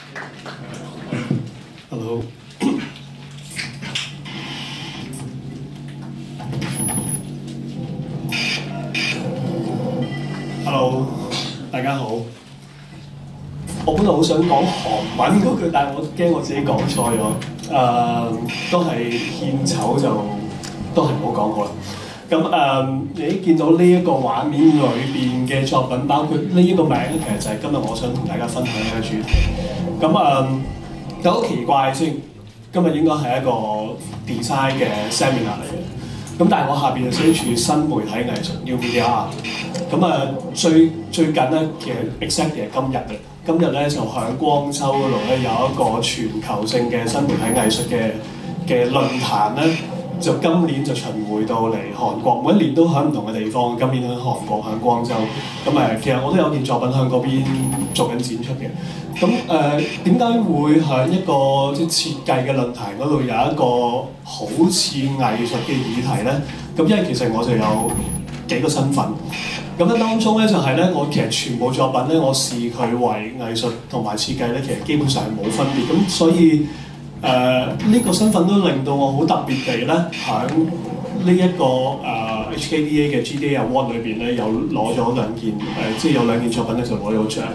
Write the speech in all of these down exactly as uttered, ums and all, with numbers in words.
Hello。Hello， 大家好。我本來好想講韓文嗰句，但係我驚我自己講錯咗。誒、呃，都係獻醜就都係唔好講好啦。咁誒、呃，你見到呢一個畫面裏邊嘅作品，包括呢一個名，其實就係今日我想同大家分享嘅主題。咁誒，有好奇怪先，今日應該係一個 design 嘅 seminar 嚟嘅。咁但係我下邊就寫住新媒體藝術 New Media Art。咁啊，最最近咧，其實 exactly 係今日嘅。今日咧就喺光州嗰度咧有一個全球性嘅新媒體藝術嘅嘅論壇咧，就今年就巡迴到嚟韓國，每一年都喺唔同嘅地方。今年喺韓國，喺光州。咁誒，其實我都有件作品喺嗰邊做緊展出嘅。咁誒，點解會喺一個即係設計嘅論壇嗰度有一個好似藝術嘅議題咧？咁因為其實我就有幾個身份。咁咧當中咧就係咧，我其實全部作品咧，我視佢為藝術同埋設計咧，其實基本上係冇分別。咁所以誒呢、呃這個身份都令到我好特別地咧，喺呢一個誒、呃、H K D A 嘅 G D A Award 裏邊咧，有攞咗兩件誒、呃，即係有兩件作品咧就攞咗獎。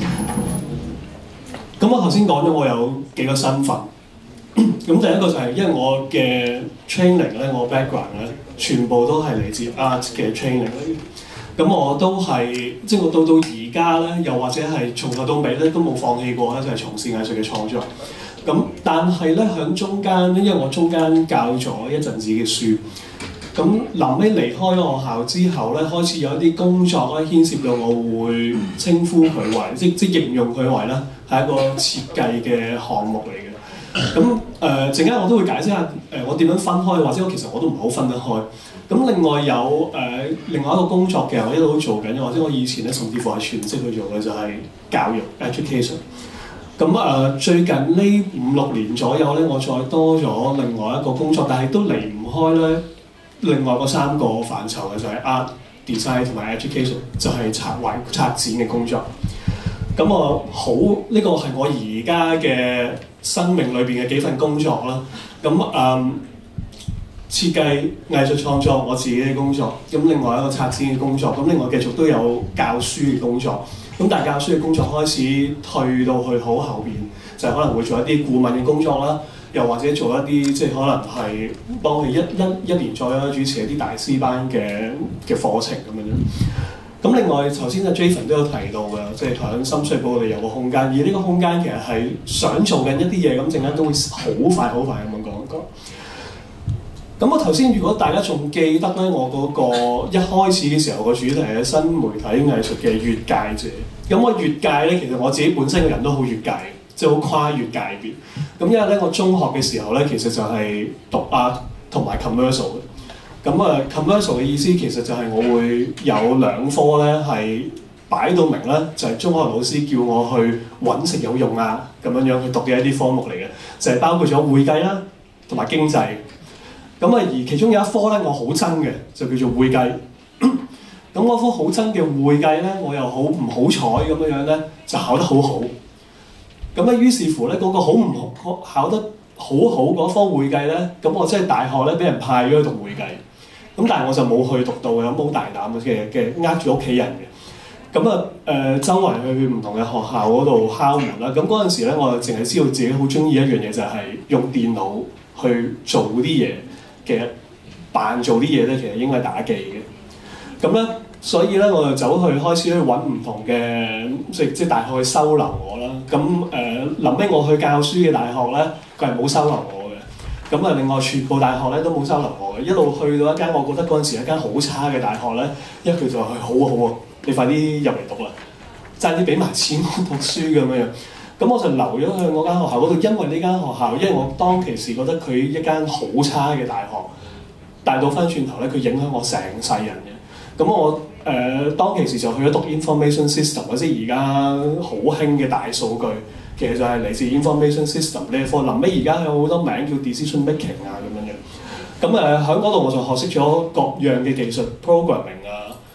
咁我頭先講咗我有幾個身份。咁第一個就係因為我嘅 training 咧，我 background 咧，全部都係嚟自 art 嘅 training 嚟嘅。咁我都係，即係我到到而家咧，又或者係從頭到尾咧都冇放棄過咧，就係從事藝術嘅創作。咁但係咧喺中間咧，因為我中間教咗一陣子嘅書，咁臨尾離開咗學校之後咧，開始有一啲工作咧牽涉到我會稱呼佢為，即即形容佢為咧係一個設計嘅項目嚟嘅。咁誒陣間我都會解釋下誒、呃、我點樣分開，或者我其實我都唔好分得開。咁另外有誒、呃、另外一個工作嘅，我一路都做緊，或者我以前咧甚至乎係全職去做嘅，就係、是、教育 education。咁誒、呃、最近呢五六年左右咧，我再多咗另外一個工作，但係都離唔開咧另外嗰三個範疇嘅，就係、是、art design 同埋 education， 就係策劃策展嘅工作。咁我好呢、這個係我而家嘅生命裏邊嘅幾份工作啦。咁誒、嗯、設計藝術創作我自己嘅工作，咁另外一個策展嘅工作，咁另外繼續都有教書嘅工作。咁但係教書嘅工作開始退到去好後邊，就係、是、可能會做一啲顧問嘅工作啦，又或者做一啲即係可能係幫佢一一一年左右主持一啲大師班嘅嘅課程咁樣。咁另外頭先阿 Jason 都有提到嘅，即係喺深水埗我哋有個空間，而呢個空間其實係想做緊一啲嘢，咁陣間都會好快好快咁樣講一講。咁我頭先如果大家仲記得咧，我嗰個一開始嘅時候個主題係新媒體藝術嘅越界者。咁我越界咧，其實我自己本身嘅人都好越界，即係好跨越界別。咁因為咧，我中學嘅時候咧，其實就係讀 art 同埋 commercial 嘅。咁啊 commercial 嘅意思其實就係我會有兩科咧係擺到明咧，就係、是、中學老師叫我去揾食有用啊咁樣樣去讀嘅一啲科目嚟嘅，就係、是、包括咗會計啦同埋經濟。咁啊而其中有一科咧我好憎嘅，就叫做會計。咁嗰科好憎嘅會計咧，我又好唔好彩咁樣樣咧，就考得好好。咁啊於是乎咧，嗰、那個好唔好考得好好嗰科會計咧，咁我即係大學咧俾人派咗去讀會計。咁但係我就冇去讀到嘅，咁好大膽嘅嘅呃住屋企人嘅。咁啊誒，周圍去唔同嘅學校嗰度敲門啦。咁嗰陣時咧，我就淨係知道自己好中意一樣嘢，就係、是、用電腦去做啲嘢嘅，扮做啲嘢咧，其實應該係打機嘅。咁咧，所以咧我就走去開始去揾唔同嘅，即即大學去收留我啦。咁誒，臨尾我去教書嘅大學咧，佢係冇收留我。咁啊，另外全部大學咧都冇收留我嘅，一路去到一間我覺得嗰陣時一間好差嘅大學咧，因為佢就話：好啊好啊，你快啲入嚟讀啦，爭啲俾埋錢我讀書咁樣。咁我就留咗去我間學校嗰度，因為呢間學校，因為我當其時覺得佢一間好差嘅大學，但係倒翻轉頭咧，佢影響我成世人嘅。咁我誒、呃、當其時就去咗讀 information system， 即係而家好興嘅大數據。其實就係嚟自 information system 呢一科，臨尾而家有好多名叫 decision making 啊咁樣嘅。咁誒喺嗰度我就學識咗各樣嘅技術 programming 啊，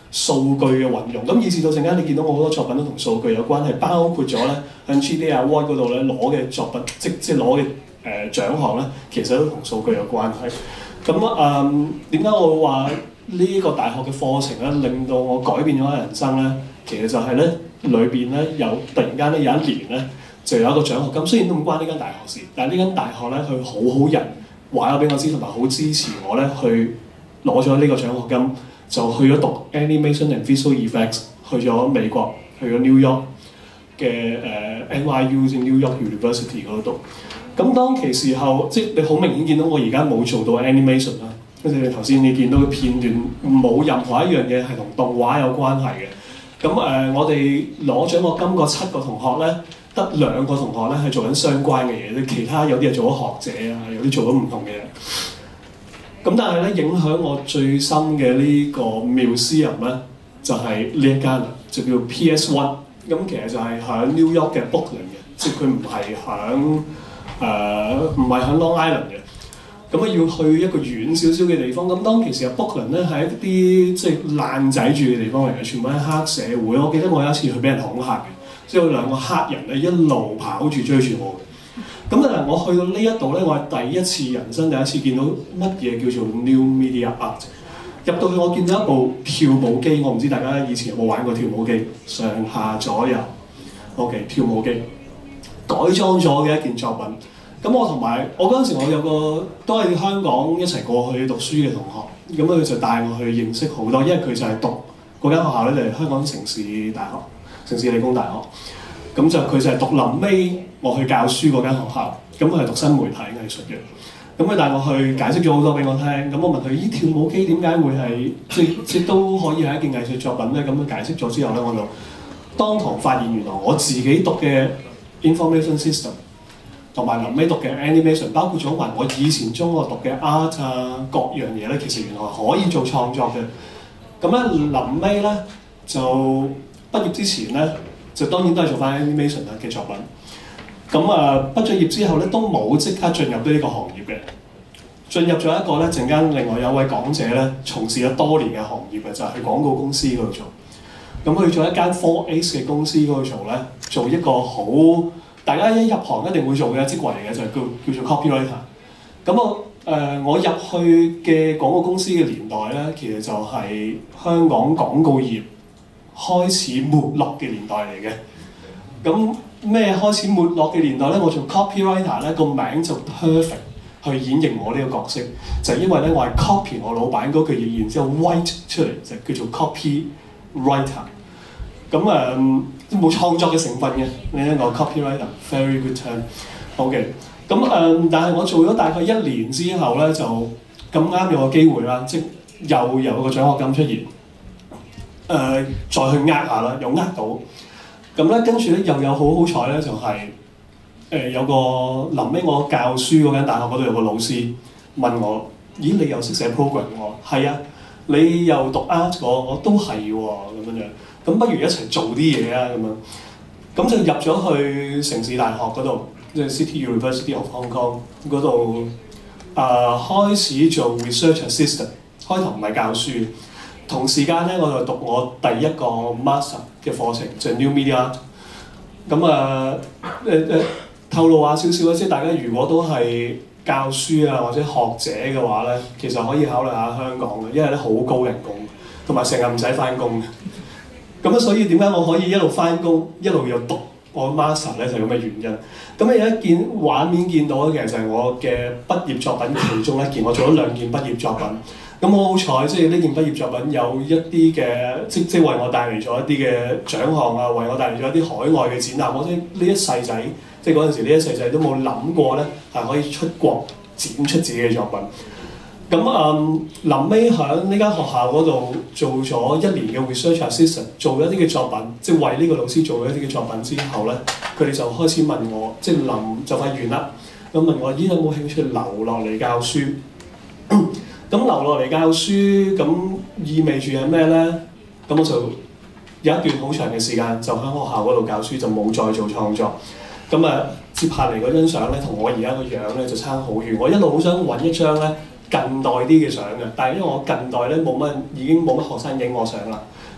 數據嘅運用。咁以至到陣間你見到我好多作品都同數據有關係，包括咗咧喺 G D A Award 嗰度咧攞嘅作品，即即攞嘅誒獎項咧，其實都同數據有關係。咁誒點解我會話呢個大學嘅課程咧令到我改變咗人生咧？其實就係咧裏邊咧有突然間咧有一年咧就有一個獎學金，雖然都唔關呢間大學事，但係呢間大學咧佢好好人話咗俾我知，同埋好支持我咧去攞咗呢個獎學金，就去咗讀 Animation and Visual Effects， 去咗美國，去咗 New York 嘅誒、呃、N Y U 即 New York University 嗰度。咁當其時候，即係你好明顯見到我而家冇做到 animation 啦，跟住你頭先你見到嘅片段冇任何一樣嘢係同動畫有關係嘅。咁誒、呃，我哋攞獎學金嗰七個同學咧，得兩個同學咧係做緊相關嘅嘢，其他有啲係做咗學者啊，有啲做咗唔同嘅嘢。咁但係咧，影響我最深嘅呢個 museum 咧，就係、是、呢一間啦，就叫 P S One。咁其實就係喺 New York 嘅 Brooklyn 嘅，即係佢唔係喺誒唔係喺 Long Island 嘅。咁啊要去一個遠少少嘅地方。咁當其時啊 Brooklyn 咧係一啲即係爛仔住嘅地方嚟嘅，全部係黑社會。我記得我有一次去俾人恐嚇嘅，即係有兩個黑人咧一路跑住追住我嘅。咁但係我去到呢一度咧，我係第一次人生第一次見到乜嘢叫做 New Media Art。入到去我見到一部跳舞機，我唔知大家以前有冇玩過跳舞機，上下左右 ，OK 跳舞機改裝咗嘅一件作品。咁我同埋我嗰陣時，我有個都係香港一齊過去讀書嘅同學，咁佢就帶我去認識好多，因為佢就係讀嗰間學校咧，就係香港城市大學、城市理工大學。咁就佢就係讀臨尾我去教書嗰間學校，咁佢係讀新媒體藝術嘅。咁佢帶我去解釋咗好多俾我聽。咁我問佢：咦，跳舞機點解會係即即都可以係一件藝術作品咧？咁佢解釋咗之後咧，我就當堂發現原來我自己讀嘅 information system 同埋臨尾讀嘅 animation， 包括咗埋我以前中學讀嘅 art 啊各樣嘢咧，其實原來可以做創作嘅。咁咧臨尾咧就畢業之前咧，就當然都係做翻 animation 嘅作品。咁啊，畢咗業之後咧，都冇即刻進入到呢個行業嘅，進入咗一個咧，陣間另外有位講者咧，從事咗多年嘅行業嘅，就係、是、去廣告公司嗰度做。咁去咗一間 four A 嘅公司嗰度做咧，做一個好大家一入行一定會做嘅職位嚟嘅，就係、是、叫叫做 copywriter。咁我誒、呃、我入去嘅廣告公司嘅年代咧，其實就係香港廣告業開始沒落嘅年代嚟嘅。咁咩開始沒落嘅年代咧？我做 copywriter 咧，個名就 perfect 去演繹我呢個角色，就係、是、因為咧我係 copy 我老闆嗰句嘢，然之後 write 出嚟就叫做 copywriter。咁誒都冇創作嘅成分嘅，你聽我 copywriter，very good term。OK， 咁誒、嗯，但係我做咗大概一年之後咧，就咁啱有個機會啦，即又有個獎學金出現，誒、呃、再去呃下啦，又呃到。咁咧，跟住咧又有好好彩咧，就係、是、誒、呃、有個臨尾我教書嗰間大學嗰度有個老師問我：咦，你又識寫 program 喎？係啊，你又讀 art 我，我都係喎咁樣樣。咁不如一齊做啲嘢啊咁樣。咁就入咗去城市大學嗰度，即係 City University of Hong Kong 嗰度，啊、呃、開始做 research assistant。開頭唔係教書。同時間咧，我就讀我第一個 master 嘅課程，就係、New Media Art。咁啊誒誒，透露下少少啦，即係大家如果都係教書啊或者學者嘅話咧，其實可以考慮下香港嘅，因為咧好高人工，同埋成日唔使翻工嘅。咁啊，所以點解我可以一路翻工一路又讀我 master 咧，就係咁嘅原因。咁你有一件畫面見到咧，其實就係我嘅畢業作品其中一件，我做咗兩件畢業作品。咁我好彩，即係呢件畢業作品有一啲嘅，即即為我帶嚟咗一啲嘅獎項啊，為我帶嚟咗一啲海外嘅展覽。我即呢一世仔，即係嗰陣時呢一世仔都冇諗過咧，係可以出國展出自己嘅作品。咁嗯，臨尾喺呢間學校嗰度做咗一年嘅 research assistant， 做一啲嘅作品，即係為呢個老師做咗一啲嘅作品之後咧，佢哋就開始問我，即係臨就快完啦，咁問我咦有冇興趣留落嚟教書？咁留落嚟教書，咁意味住係咩咧？咁我就有一段好長嘅時間就喺學校嗰度教書，就冇再做創作。咁啊，接下嚟嗰張相咧，同我而家個樣咧就差好遠。我一路好想揾一張咧近代啲嘅相嘅，但係因為我近代咧冇乜，已經冇乜學生影我相啦。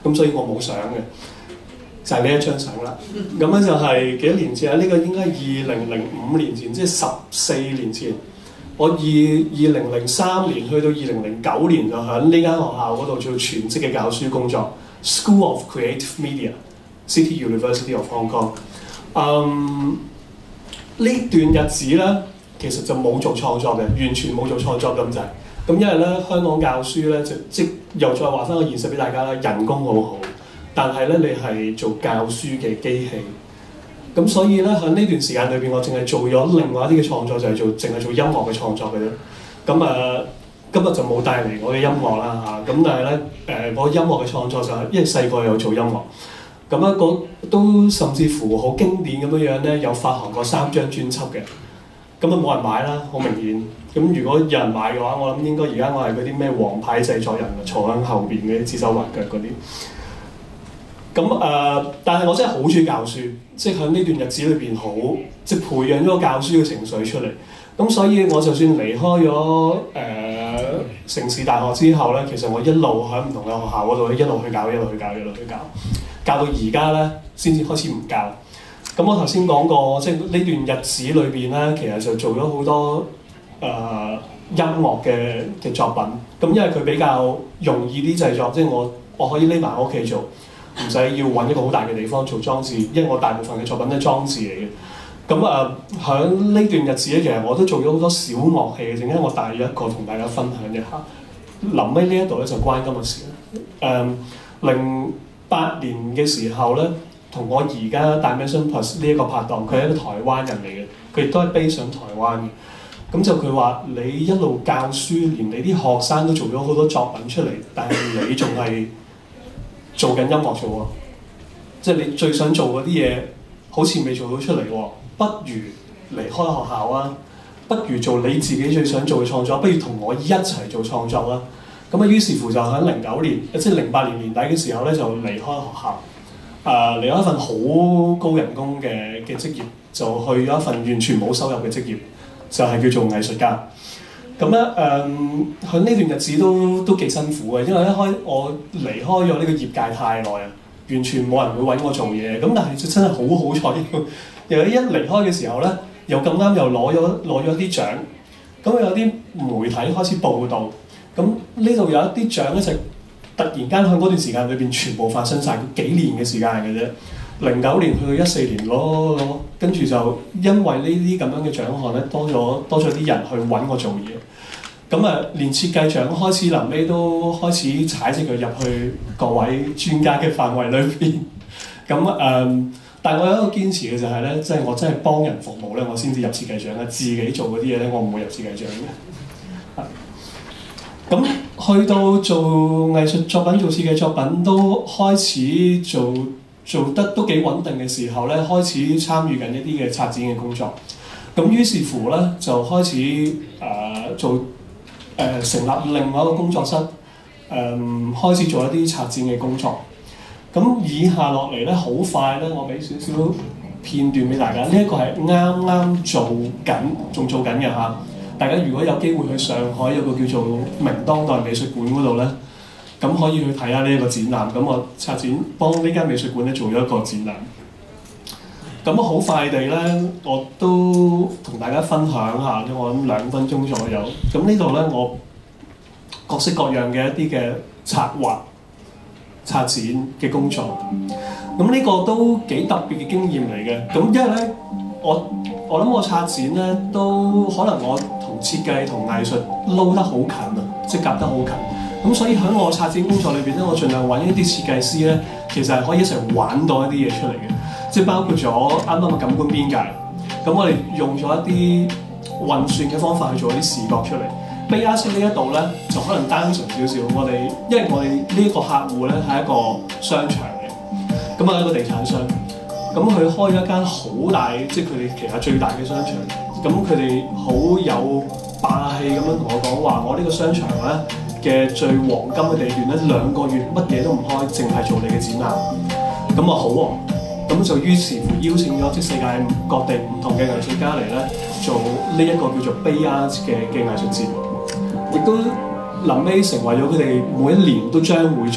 咁所以我冇相嘅，就係、是、呢一張相啦。咁咧就係幾多年前啊？呢、這個應該係二零零五年前，即係十四年前。我二二零零三年去到二零零九年就喺呢間學校嗰度做全職嘅教書工作 ，School of Creative Media，City University of Hong Kong。嗯，呢段日子咧，其實就冇做創作嘅，完全冇做創作咁滯。咁因為咧，香港教書咧就即又再話翻個現實俾大家啦，人工好好，但係咧你係做教書嘅機器。咁所以咧喺呢段時間裏邊，我淨係做咗另外一啲嘅創作，就係、是、做淨係做音樂嘅創作嘅啫。咁啊、呃，今日就冇帶嚟我嘅音樂啦嚇。咁但係咧誒，我音樂嘅創作就係因為細個有做音樂，咁啊個都甚至乎好經典咁樣樣咧，有發行過三張專輯嘅。咁啊冇人買啦，好明顯。咁如果有人買嘅話，我諗應該而家我係嗰啲咩王牌製作人，坐喺後邊嗰啲指手畫腳嗰啲。咁誒、呃，但係我真係好中意教書，即係喺呢段日子裏邊好，即係培養咗個教書嘅情緒出嚟。咁所以我就算離開咗誒、呃、城市大學之後咧，其實我一路喺唔同嘅學校嗰度一路去教，一路去教，一路去教，教到而家咧先至開始唔教。咁我頭先講過，即係呢段日子裏邊咧，其實就做咗好多誒、呃、音樂嘅嘅作品。咁因為佢比較容易啲製作，即係我我可以匿埋喺屋企做。唔使要揾一個好大嘅地方做裝置，因為我大部分嘅作品都係裝置嚟嘅。咁啊，喺呢段日子咧，其實我都做咗好多小樂器嘅，陣間我帶咗一個同大家分享一下。臨尾呢一度咧就關今日事啦。誒，零八年嘅時候咧，同我而家 Dimension Plus 呢一個拍檔，佢係一個台灣人嚟嘅，佢亦都係 base 上台灣嘅。咁就佢話：你一路教書，連你啲學生都做咗好多作品出嚟，但係你仲係做緊音樂啫喎，即係你最想做嗰啲嘢，好似未做到出嚟喎，不如離開學校啊，不如做你自己最想做嘅創作，不如同我一齊做創作啦。咁啊，於是乎就喺零九年，即係零八年年底嘅時候咧，就離開學校，誒、呃、離開一份好高人工嘅嘅職業，就去咗一份完全冇收入嘅職業，就係、是、叫做藝術家。咁咧誒，喺呢段日子都都幾辛苦嘅，因為一開我離開咗呢個業界太耐啊，完全冇人會揾我做嘢。咁但係真係好好彩，又一離開嘅時候咧，又咁啱又攞咗攞咗啲獎。咁有啲媒體開始報導，咁呢度有一啲獎咧就突然間喺嗰段時間裏邊全部發生晒，幾年嘅時間嘅啫。零九年去到一四年攞攞，跟住就因為呢啲咁樣嘅獎項咧，多咗多咗啲人去揾我做嘢。咁啊，連設計獎開始臨尾都開始踩隻腳入去各位專家嘅範圍裏邊。咁誒、嗯，但係我有一個堅持嘅就係咧，即係我真係幫人服務咧，我先至入設計獎嘅。自己做嗰啲嘢咧，我唔會入設計獎嘅。咁去到做藝術作品、做設計作品都開始做。做得都幾穩定嘅時候咧，開始參與緊一啲嘅策展嘅工作。咁於是乎咧，就開始誒、呃、做誒、呃、成立另外一個工作室，誒、呃、開始做一啲策展嘅工作。咁以下落嚟咧，好快咧，我俾少少片段俾大家。呢、這、一個係啱啱做緊，仲做緊嘅嚇。大家如果有機會去上海有個叫做明當代美術館嗰度咧，咁可以去睇下呢一個展覽。咁我策展幫呢間美術館咧做咗一個展覽。咁好快地咧，我都同大家分享下，我諗兩分鐘左右。咁呢度咧，我各式各樣嘅一啲嘅策劃、策展嘅工作。咁呢個都幾特別嘅經驗嚟嘅。咁因為咧，我我諗我策展咧，都可能我同設計同藝術撈得好近啊，即係夾得好近。咁所以喺我策展工作裏邊咧，我盡量揾一啲設計師咧，其實係可以一齊玩到一啲嘢出嚟嘅，即係包括咗啱啱嘅感官邊界。咁我哋用咗一啲運算嘅方法去做一啲視覺出嚟。Bay Arts呢一度咧，就可能單純少少。我哋因為我哋呢一個客戶咧係一個商場嘅，咁啊一個地產商，咁佢開咗一間好大，即係佢哋旗下最大嘅商場。咁佢哋好有霸氣咁樣同我講話，我呢個商場咧嘅最黃金嘅地段咧，兩個月乜嘢都唔開，淨係做你嘅展覽。咁啊好喎，咁就於是乎邀請咗即世界各地唔同嘅藝術家嚟咧，做呢一個叫做 Bay Arts 嘅嘅藝術節目，亦都臨尾成為咗佢哋每一年都將會做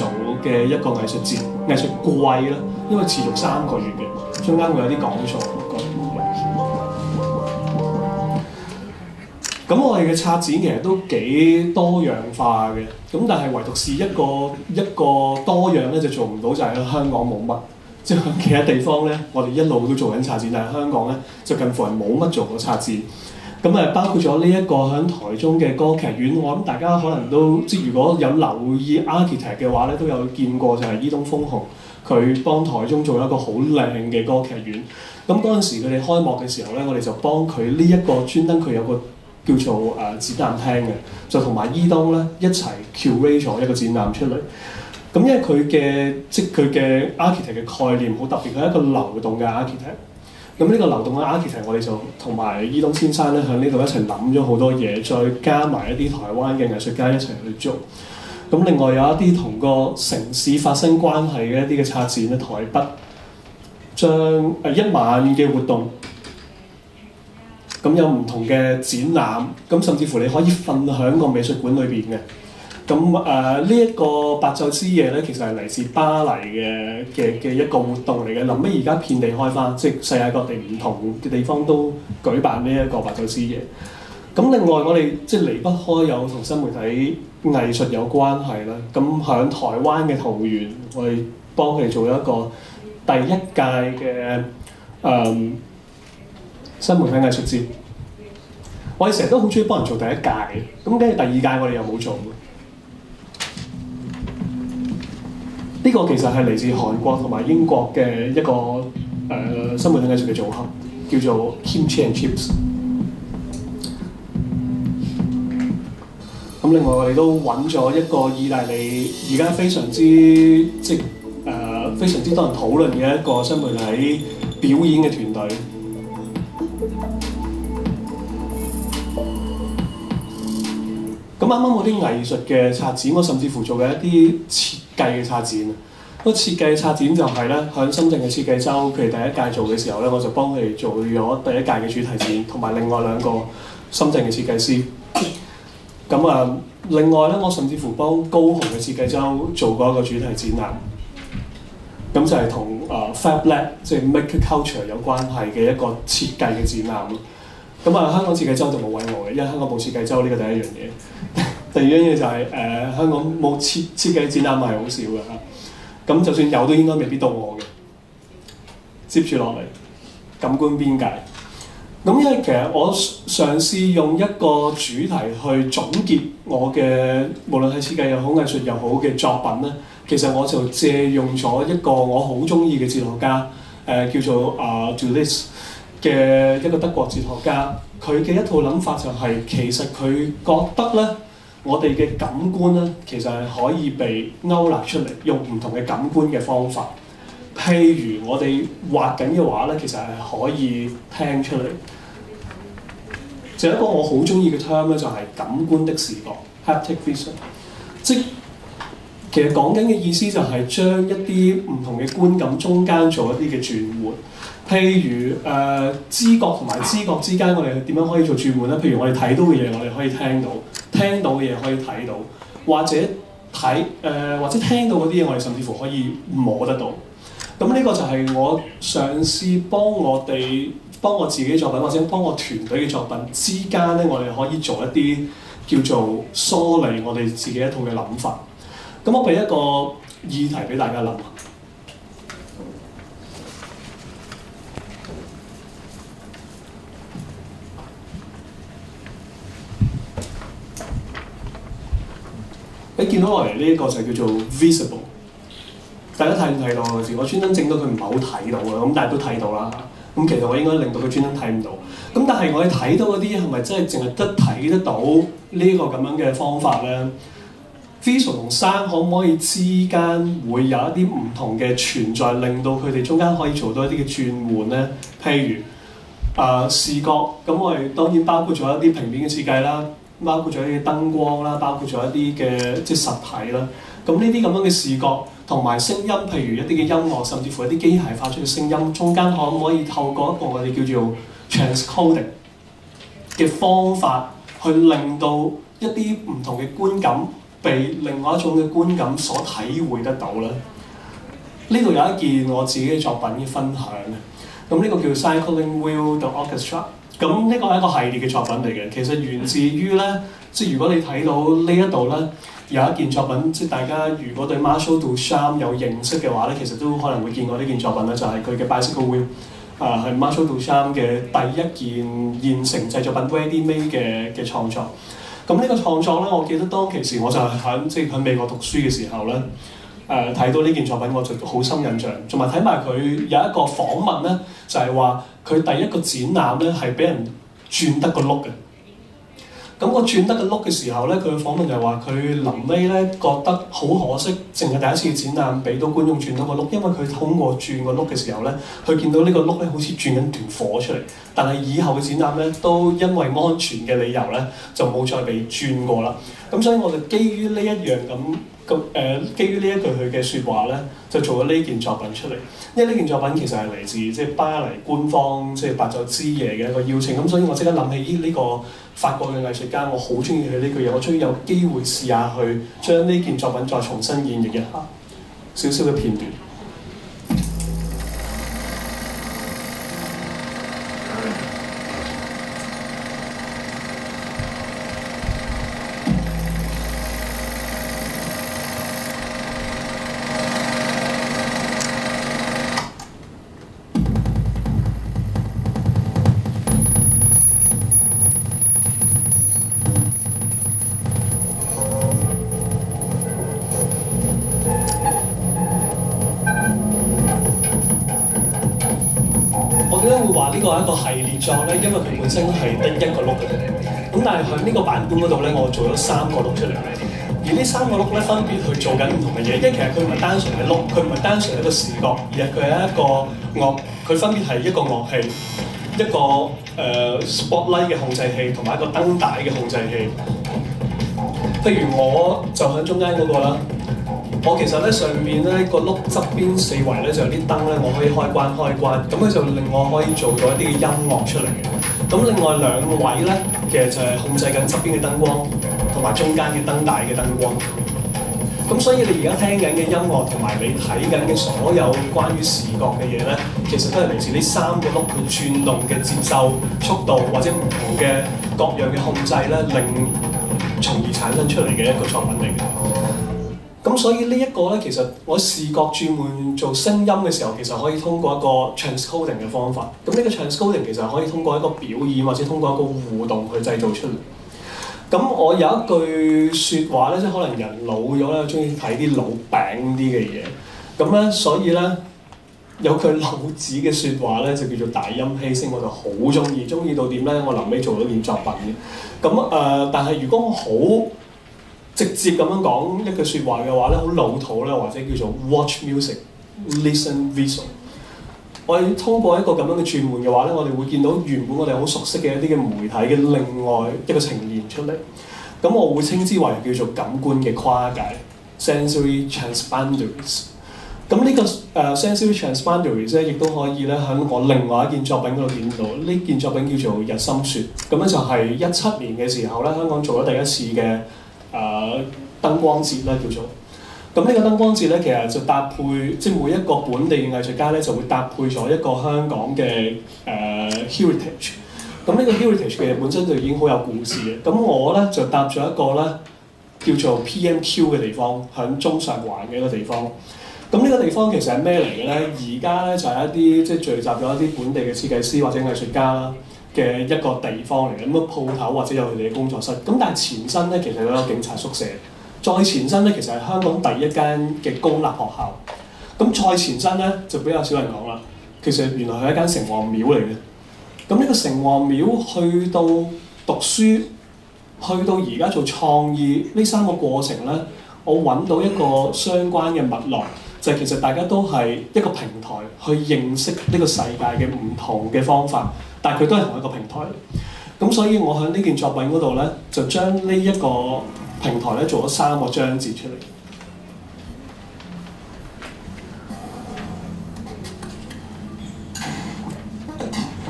嘅一個藝術節、藝術季啦，因為持續三個月嘅，中間會有啲講座。咁我哋嘅策展其實都幾多樣化嘅，咁但係唯獨是一個一個多樣咧就做唔到，就係香港冇乜。即係其他地方咧，我哋一路都做緊策展，但係香港咧就近乎係冇乜做過策展。咁誒包括咗呢一個喺台中嘅歌劇院，我諗大家可能都即係如果有留意 architect 嘅話咧，都有見過就係伊東豐雄佢幫台中做一個好靚嘅歌劇院。咁嗰陣時佢哋開幕嘅時候咧，我哋就幫佢呢一個專登佢有個叫做誒、呃、展覽廳嘅，就同埋伊東咧一齊 curate 咗一個展覽出嚟。咁因為佢嘅即係佢嘅 architect 嘅概念好特別，佢係一個流動嘅 architect。咁呢個流動嘅 architect，我哋就同埋伊東先生咧喺呢度一齊諗咗好多嘢，再加埋一啲台灣嘅藝術家一齊去做。咁另外有一啲同個城市發生關係嘅一啲嘅策展咧，台北將誒、呃、一晚嘅活動。咁有唔同嘅展覽，咁甚至乎你可以瞓喺個美術館裏邊嘅。咁誒呢一個白晝之夜咧，其實係嚟自巴黎嘅嘅嘅一個活動嚟嘅。臨尾而家遍地開花，即係世界各地唔同嘅地方都舉辦呢一個白晝之夜。咁另外我哋即係離不開有同新媒體藝術有關係啦。咁喺台灣嘅桃園，我哋幫佢哋做一個第一屆嘅誒。嗯新媒體藝術節，我哋成日都好中意幫人做第一屆嘅，咁跟住第二屆我哋又冇做。呢、這個其實係嚟自韓國同埋英國嘅一個誒、呃、新媒體藝術嘅組合，叫做 Kimchi and Chips。咁另外我哋都揾咗一個意大利而家非常之即誒、呃、非常之多人討論嘅一個新媒體表演嘅團隊。咁啱啱嗰啲藝術嘅策展，我甚至乎做嘅一啲設計嘅策展。嗰個設計嘅策展就係咧，喺深圳嘅設計周，佢哋第一屆做嘅時候咧，我就幫佢哋做咗第一屆嘅主題展，同埋另外兩個深圳嘅設計師。咁啊，另外咧，我甚至乎幫高雄嘅設計周做過一個主題展覽。咁就係同誒 Fab Lab 即係 Maker Culture 有關係嘅一個設計嘅展覽咯。咁啊，香港設計周就冇揾我嘅，因為香港冇設計周呢個第一樣嘢。第二樣嘢就係、是、誒、呃、香港冇設設計展覽係好少嘅嚇。咁就算有，都應該未必到我嘅。接住落嚟，感官邊界。咁因為其實我嘗試用一個主題去總結我嘅無論係設計又好、藝術又好嘅作品咧，其實我就借用咗一個我好中意嘅哲學家，誒、呃、叫做啊 Deleuze 嘅一個德國哲學家，佢嘅一套諗法就係、是、其實佢覺得咧，我哋嘅感官咧，其實係可以被勾勒出嚟，用唔同嘅感官嘅方法。譬如我哋畫緊嘅畫咧，其實係可以聽出嚟。就一個我好中意嘅 term 咧，就係感官的視覺 （haptic vision）。即其實講緊嘅意思就係將一啲唔同嘅觀感中間做一啲嘅轉換。譬如誒、呃、知覺同埋知覺之間，我哋點樣可以做轉換咧？譬如我哋睇到嘅嘢，我哋可以聽到；聽到嘅嘢可以睇到，或者睇誒、呃、或者聽到嗰啲嘢，我哋甚至乎可以摸得到。咁呢個就係我嘗試幫我哋。幫我自己作品或者幫我團隊嘅作品之間咧，我哋可以做一啲叫做梳理我哋自己一套嘅諗法。咁我俾一個議題俾大家諗下。你見到落嚟呢一個就叫做 visible， 大家睇唔睇到個字？我專登整到佢唔係好睇到嘅，咁但係都睇到啦。咁其實我應該令到佢專登睇唔到，咁但係我哋睇到嗰啲係咪真係淨係得睇得到呢個咁樣嘅方法咧 ？Visual 同 Sound 可唔可以之間會有一啲唔同嘅存在，令到佢哋中間可以做到一啲嘅轉換咧？譬如啊、呃、視覺，咁我哋當然包括咗一啲平面嘅設計啦，包括咗一啲燈光啦，包括咗一啲嘅即係實體啦。咁呢啲咁樣嘅視覺同埋聲音，譬如一啲嘅音樂，甚至乎一啲機械發出嘅聲音，中間可唔可以透過一個我哋叫做 transcoding 嘅方法，去令到一啲唔同嘅觀感被另外一種嘅觀感所體會得到咧。呢度有一件我自己嘅作品嘅分享嘅，咁呢個叫 Cycling Wheel the Orchestra。咁呢個係一個系列嘅作品嚟嘅，其實源自於咧，即係如果你睇到呢一度咧，有一件作品，即係大家如果對 Marshall Duchamp 有認識嘅話咧，其實都可能會見過呢件作品咧，就係佢嘅 Bicycle Wheel， 啊係 Marshall Duchamp 嘅第一件現成製作品 Ready Made 嘅嘅創作。咁呢個創作咧，我記得當其時我就係喺即係喺美國讀書嘅時候咧。誒睇、呃、到呢件作品我就好深印象，同埋睇埋佢有一個訪問咧，就係話佢第一個展覽咧係俾人轉得個碌嘅。咁個轉得個碌嘅時候咧，佢嘅訪問就係話佢臨尾咧覺得好可惜，淨係第一次展覽俾到觀眾轉到個碌，因為佢通過轉個碌嘅時候咧，佢見到呢個碌咧好似轉緊團火出嚟，但係以後嘅展覽咧都因為安全嘅理由咧就冇再被轉過啦。咁所以我就基於呢一樣咁。咁誒，基於呢一句佢嘅説話咧，就做咗呢件作品出嚟。因為呢件作品其實係嚟自即係巴黎官方即係白晝之夜嘅一個邀請。咁所以我即刻諗起呢呢個法國嘅藝術家，我好中意佢呢句嘢，我終於有機會試下去將呢件作品再重新演繹一下少少嘅片段。點解會話呢個係一個系列作咧？因為佢本身係得一個碌嘅，咁但係喺呢個版本嗰度咧，我做咗三個碌出嚟。而呢三個碌咧，分別去做緊唔同嘅嘢，因為其實佢唔係單純嘅碌，佢唔係單純一個視覺，而係佢係一個樂，佢分別係一個樂器、一個誒、呃、spotlight 嘅控制器，同埋一個燈帶嘅控制器。譬如我就喺中間嗰個啦。我其實咧上面咧個碌側邊四圍咧就有啲燈咧，我可以開關開關，咁佢就令我可以做到一啲嘅音樂出嚟嘅。咁另外兩個位咧，其實就係控制緊側邊嘅燈光，同埋中間嘅燈帶嘅燈光。咁所以你而家聽緊嘅音樂同埋你睇緊嘅所有關於視覺嘅嘢咧，其實都係嚟自呢三個碌佢轉動嘅節奏、速度或者唔同嘅各樣嘅控制咧，令從而產生出嚟嘅一個作品嚟嘅。咁所以呢一個咧，其實我視覺轉換做聲音嘅時候，其實可以通過一個 transcoding 嘅方法。咁呢個 transcoding 其實可以通過一個表演或者通過一個互動去製造出嚟。咁我有一句説話咧，即係可能人老咗咧，中意睇啲老餅啲嘅嘢。咁咧，所以咧有句老子嘅説話咧，就叫做大音希聲，我就好中意，中意到點咧？我臨尾做咗件作品嘅。咁誒、呃，但係如果我好直接咁樣講一句説話嘅話咧，好老土咧，或者叫做 watch music, listen visual。我哋通過一個咁樣嘅轉換嘅話咧，我哋會見到原本我哋好熟悉嘅一啲嘅媒體嘅另外一個呈現出嚟。咁我會稱之為叫做感官嘅跨界 （sensory transboundaries）。咁呢、這個誒、uh, sensory transboundaries 咧，亦都可以咧喺我另外一件作品嗰度見到。呢件作品叫做《日心說》。咁咧就係一七年嘅時候咧，香港做咗第一次嘅。誒、呃、燈光節啦叫做，咁呢個燈光節咧，其實就搭配即係每一個本地嘅藝術家咧，就會搭配咗一個香港嘅誒、呃、heritage。咁呢個 heritage 嘅本身就已經好有故事嘅。咁我咧就搭咗一個咧叫做 P M Q 嘅地方，喺中上環嘅一個地方。咁呢個地方其實係咩嚟嘅咧？而家咧就係、是、一啲即係聚集咗一啲本地嘅設計師或者藝術家啦嘅一個地方嚟嘅，咁個鋪頭或者有佢哋嘅工作室。咁但係前身咧，其實有個警察宿舍；再前身咧，其實係香港第一間嘅公立學校。咁再前身咧，就比較少人講啦。其實原來係一間城隍廟嚟嘅。咁呢個城隍廟去到讀書，去到而家做創意呢三個過程咧，我揾到一個相關嘅脈絡，就係、是、其實大家都係一個平台去認識呢個世界嘅唔同嘅方法。但係佢都係同一個平台，咁所以我喺呢件作品嗰度咧，就將呢一個平台咧做咗三個章節出嚟。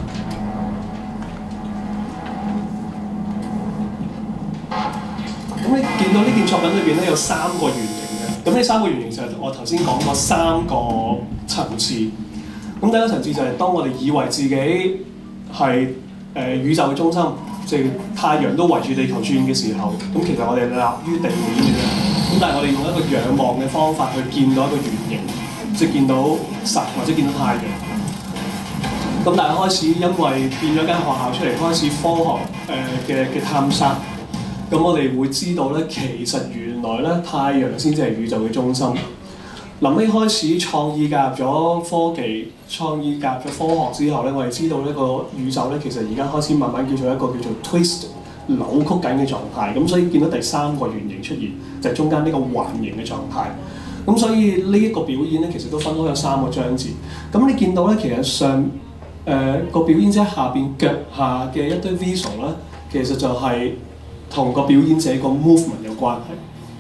咁你見到呢件作品裏邊咧有三個原型嘅，咁呢三個原型就係我頭先講過三個層次。咁第一個層次就係當我哋以為自己係誒、呃、宇宙嘅中心，即係太陽都圍住地球轉嘅時候，咁其實我哋立於地面嘅啫。咁但係我哋用一個仰望嘅方法去見到一個圓形，即係見到神或者見到太陽。咁大家開始因為變咗間學校出嚟，開始科學誒嘅嘅探索。咁我哋會知道咧，其實原來咧太陽先至係宇宙嘅中心。臨尾開始創意加入咗科技，創意加入咗科學之後咧，我哋知道呢個宇宙咧其實而家開始慢慢叫做一個叫做 twist 扭曲緊嘅狀態。咁所以見到第三個圓形出現，就係、是、中間呢個環形嘅狀態。咁所以呢一個表演咧，其實都分開有三個章節。咁你見到咧，其實上誒、呃、個表演者下邊腳下嘅一堆 visual 咧，其實就係同個表演者個 movement 有關係。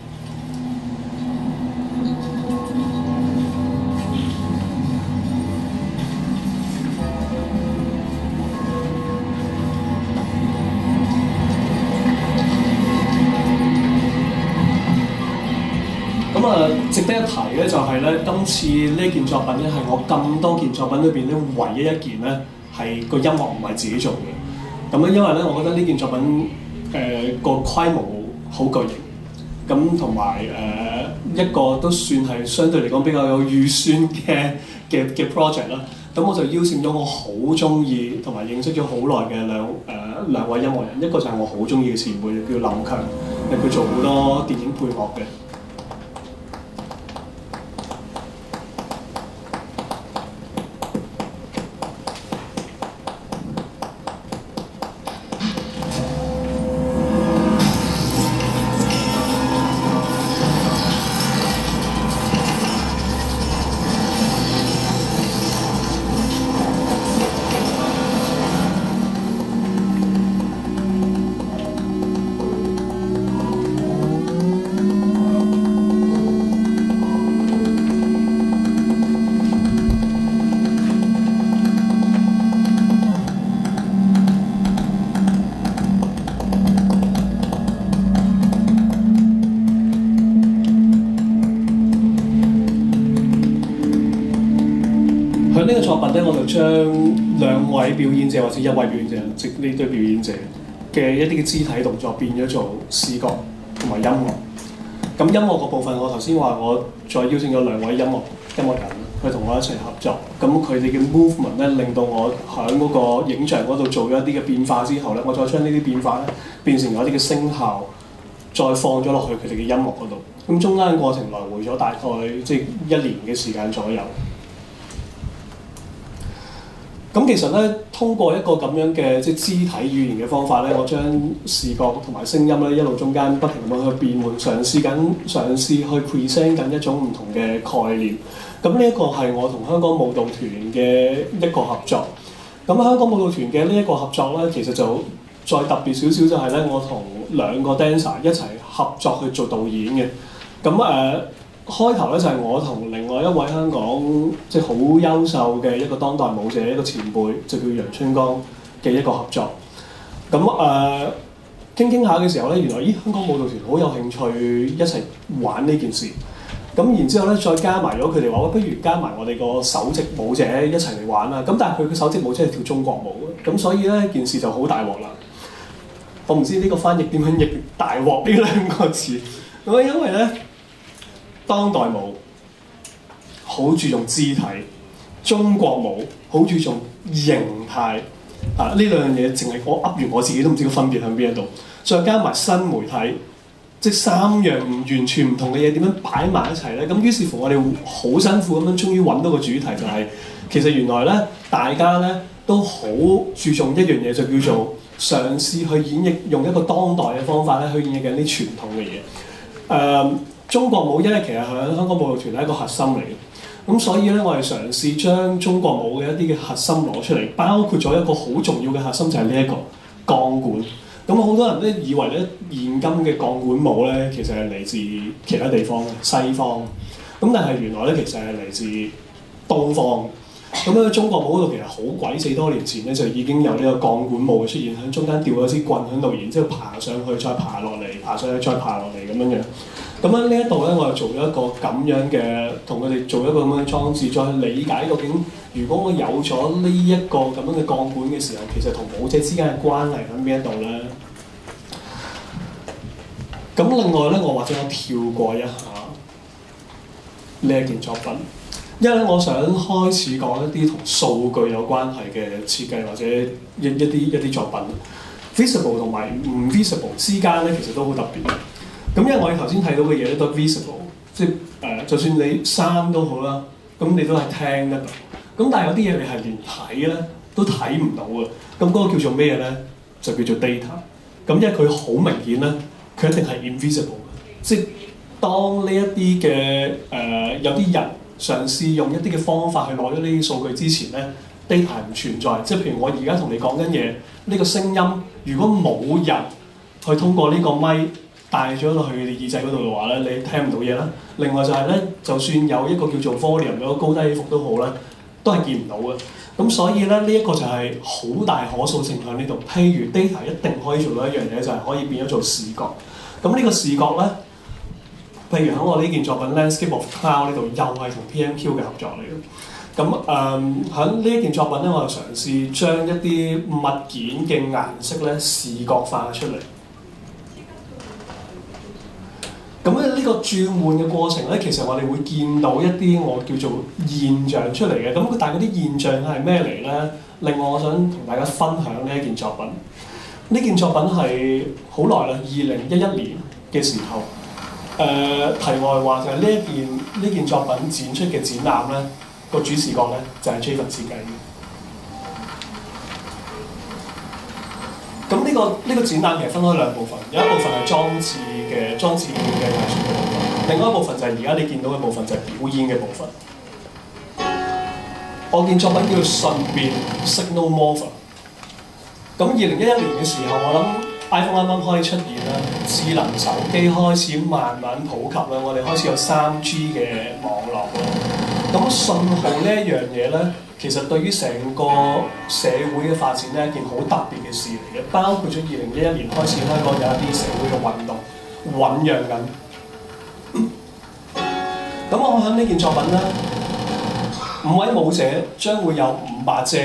咁啊，值得一提咧，就係咧，今次呢件作品咧，係我咁多件作品裏邊咧，唯一一件咧係個音樂唔係自己做嘅。咁咧，因為咧，我覺得呢件作品誒個、呃、規模好巨型，咁同埋誒一個都算係相對嚟講比較有預算嘅嘅嘅 project 啦。咁我就邀請咗我好中意同埋認識咗好耐嘅兩誒、呃、兩位音樂人，一個就係我好中意嘅前輩叫林強，佢做好多電影配樂嘅。呢個作品咧，我就將兩位表演者或者一位表演者，即呢堆表演者嘅一啲嘅肢體動作變咗做視覺同埋音樂。咁音樂個部分，我頭先話我再邀請咗兩位音樂音樂人去同我一齊合作。咁佢哋嘅 movement 咧，令到我喺嗰個影像嗰度做咗一啲嘅變化之後咧，我再將呢啲變化咧變成咗一啲嘅聲效，再放咗落去佢哋嘅音樂嗰度。咁中間嘅過程來回咗大概即係一年嘅時間左右。咁其實咧，通過一個咁樣嘅即係肢體語言嘅方法咧，我將視覺同埋聲音咧一路中間不停咁樣去變換，嘗試緊嘗試去 present 緊一種唔同嘅概念。咁呢一個係我同香港舞蹈團嘅一個合作。咁香港舞蹈團嘅呢一個合作咧，其實就再特別少少就係咧，我同兩個 dancer 一齊合作去做導演嘅。咁誒。呃開頭咧就係我同另外一位香港即係好優秀嘅一個當代舞者一個前輩，就叫楊春江嘅一個合作。咁誒傾傾下嘅時候咧，原來咦香港舞蹈團好有興趣一齊玩呢件事。咁然之後咧再加埋咗佢哋話，不如加埋我哋個首席舞者一齊嚟玩啦。咁但係佢嘅首席舞者係跳中國舞嘅，咁所以咧件事就好大鑊啦。我唔知呢個翻譯點樣譯大鑊呢兩個字。咁因為咧。當代舞好注重肢體，中國舞好注重形態。啊，呢兩樣嘢淨係我噏完我自己都唔知個分別喺邊一度。再加埋新媒體，即三樣唔完全唔同嘅嘢點樣擺埋一齊咧？咁於是乎我哋好辛苦咁樣，終於揾到個主題就係、是、其實原來咧大家咧都好注重一樣嘢，就叫做嘗試去演繹用一個當代嘅方法咧去演繹緊啲傳統嘅嘢。誒、呃。中國舞因為其實喺香港舞蹈團係一個核心嚟嘅，咁所以咧我哋嘗試將中國舞嘅一啲嘅核心攞出嚟，包括咗一個好重要嘅核心就係呢一個鋼管。咁好多人都以為咧現今嘅鋼管舞咧其實係嚟自其他地方西方，咁但係原來咧其實係嚟自東方。 咁喺中國舞嗰度其實好鬼死多年前咧，就已經有呢個鋼管舞嘅出現，喺中間吊咗支棍喺度，然之後爬上去，再爬落嚟，爬上去再爬落嚟咁樣樣。咁喺呢一度咧，我就做咗一個咁樣嘅，同佢哋做一個咁樣嘅裝置，再去理解究竟如果我有咗呢一個咁樣嘅鋼管嘅時候，其實同舞者之間嘅關係喺邊一度咧？咁另外咧，我或者我跳過一下呢一件作品，因為咧我想開始講一啲同數據有關係嘅設計或者一一啲一啲作品 ，visible 同埋唔 visible 之間咧，其實都好特別。咁因為我哋頭先睇到嘅嘢咧都 visible， 即係誒、呃，就算你聲都好啦，咁你都係聽得到。咁但係有啲嘢你係連睇咧都睇唔到嘅。咁嗰個叫做咩咧？就叫做 data。咁因為佢好明顯咧，佢一定係 invisible 嘅。即係當呢一啲嘅誒有啲人嘗試用一啲嘅方法去攞咗呢啲數據之前咧 ，data 係唔存在。即係譬如我而家同你講緊嘢，呢、呢個聲音如果冇人去通過呢個咪帶咗落去你耳仔嗰度嘅話咧，你聽唔到嘢啦。另外就係咧，就算有一個叫做 volume 有個高低起伏都好啦，都係見唔到嘅。咁所以咧，呢、這、一個就係好大可塑性喺呢度。譬如 data 一定可以做到一樣嘢，就係、是、可以變咗做視覺。咁呢個視覺咧，譬如喺我呢件作品 Landscape of Cloud 呢度，又係同 P M Q 嘅合作嚟嘅。咁誒喺呢一件作品咧，我就嘗試將一啲物件嘅顏色咧視覺化出嚟。咁咧呢個轉換嘅過程咧，其實我哋會見到一啲我叫做現象出嚟嘅。咁但係嗰啲現象係咩嚟咧？另外我想同大家分享呢一件作品。呢件作品係好耐啦，二零一一年嘅時候。誒、呃、題外話就係呢一件呢件作品展出嘅展覽咧，個主視覺咧就係 Javen 設計嘅。咁呢、這個呢、這個展覽其實分開兩部分，有一部分係裝置嘅裝置嘅藝術嘅部分，另外一部分就係而家你見到嘅部分就係表演嘅部分。我件作品叫做順變 Signal Morpher。咁二零一一年嘅時候，我諗 iPhone 啱啱開始出現啦，智能手機開始慢慢普及啦，我哋開始有三 G 嘅網絡啦。咁信號呢一樣嘢咧，其實對於成個社會嘅發展咧，係一件好特別嘅事嚟嘅。包括咗二零一一年開始，香港有一啲社會嘅運動醖釀緊。咁我喺呢件作品咧，五位舞者將會有五把遮。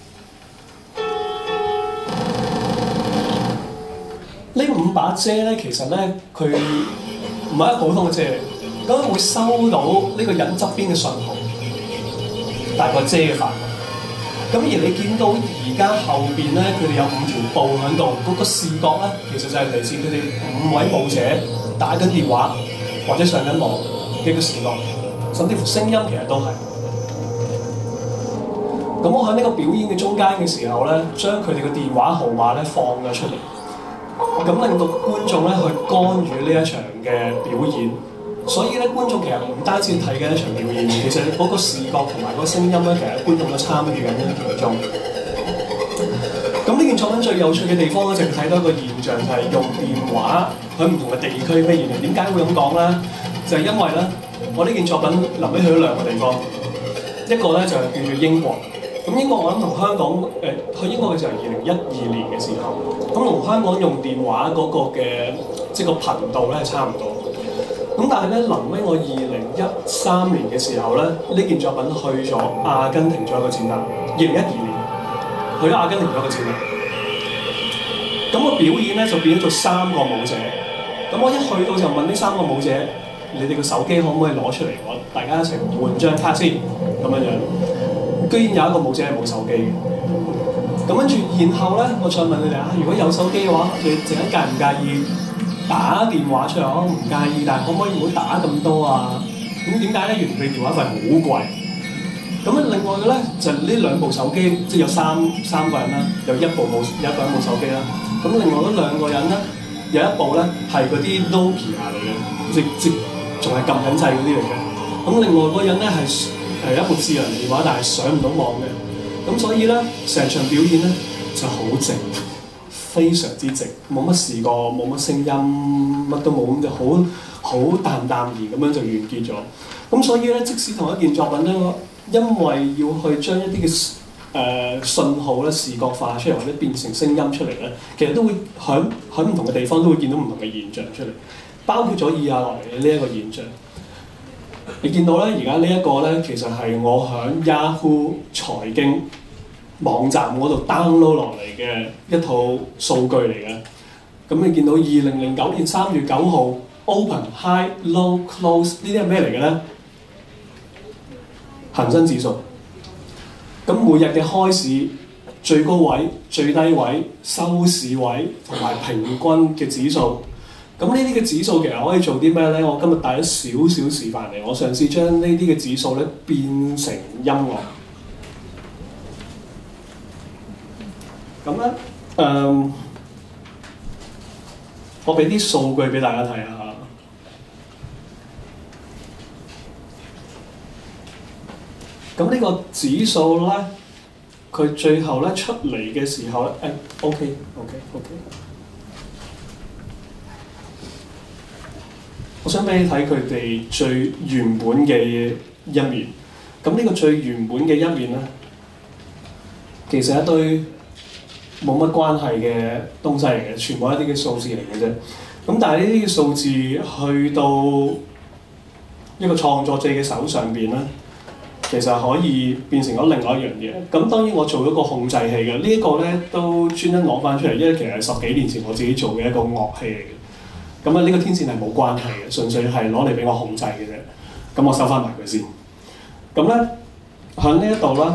呢五把遮咧，其實咧佢唔係一個普通嘅遮嚟，咁會收到呢個人側邊嘅信號，大概遮嘅範圍。咁而你見到而家後邊咧，佢哋有五條布喺度，嗰、那個視覺咧，其實就係嚟自佢哋五位舞者打緊電話或者上緊網嘅個視覺，甚至乎聲音其實都係。咁我喺呢個表演嘅中間嘅時候咧，將佢哋嘅電話號碼咧放咗出嚟。咁令到觀眾咧去干預呢一場嘅表演，所以咧觀眾其實唔單止睇緊一場表演，其實嗰個視覺同埋嗰個聲音咧，其實觀眾都參與緊其中。咁呢件作品最有趣嘅地方咧，就睇到一個現象，就係、是、用電話喺唔同嘅地區咩原因？點解會咁講咧？就係、是、因為咧，我呢件作品臨尾去咗兩個地方，一個咧就係、是、叫做英國。咁英國我諗同香港誒、呃、去英國嘅時候，二零一二年嘅時候，咁同香港用電話嗰個嘅即係個頻道咧係差唔多。咁但係咧，臨尾我二零一三年嘅時候咧，呢件作品去咗阿根廷做一個展覽。二零一二年去咗阿根廷做一個展覽。咁、那個表演咧就變咗做三個舞者。咁我一去到就問呢三個舞者：你哋個手機可唔可以攞出嚟？我大家一齊換張卡先咁樣樣。居然有一個舞者係冇手機嘅，咁跟住，然後咧，我再問你哋啊，如果有手機嘅話，你陣間介唔介意打電話出嚟？我唔介意，但係可唔可以唔好打咁多啊？咁點解咧？原來佢電話費好貴。咁咧，另外嘅咧就呢、是、兩部手機，即係有三三個人啦，有一部冇，有一個人冇手機啦。咁另外嗰兩個人咧，有一部咧係嗰啲 Nokia 嚟嘅，即即仲係撳緊掣嗰啲嚟嘅。咁另外嗰個人咧係。係一部智能電話，但係上唔到網嘅，咁所以咧，成場表演咧就好靜，非常之靜，冇乜視覺，冇乜聲音，乜都冇，咁就好好淡淡然咁樣就完結咗。咁所以咧，即使同一件作品咧， 因為要去將一啲嘅誒信號咧視覺化出嚟，或者變成聲音出嚟咧，其實都會喺喺唔同嘅地方都會見到唔同嘅現象出嚟，包括咗以下落嚟嘅呢一個現象。你見到咧，而家呢一個咧，其實係我喺 Yahoo 財經網站嗰度 download 落嚟嘅一套數據嚟嘅。咁你見到二零零九年三月九號 open、high、low、close 呢啲係咩嚟嘅咧？恒生指數。咁每日嘅開市最高位、最低位、收市位同埋平均嘅指數。咁呢啲嘅指數其實可以做啲咩咧？我今日帶咗少少示範嚟，我嘗試將呢啲嘅指數咧變成音樂。咁咧，誒、嗯，我俾啲數據俾大家睇下。咁呢個指數咧，佢最後咧出嚟嘅時候咧，誒、哎、OK OK OK。我想俾你睇佢哋最原本嘅一面。咁呢個最原本嘅一面咧，其實係一堆冇乜關係嘅東西嚟嘅，全部一啲嘅數字嚟嘅啫。咁但係呢啲嘅數字去到一個創作者嘅手上邊咧，其實可以變成咗另外一樣嘢。咁當然我做咗個控制器嘅，呢、這、一個咧都專登攞翻出嚟，因為其實係十幾年前我自己做嘅一個樂器嚟嘅。咁啊，呢個天線係冇關係嘅，純粹係攞嚟俾我控制嘅啫。咁我收翻埋佢先。咁咧，喺呢一度啦，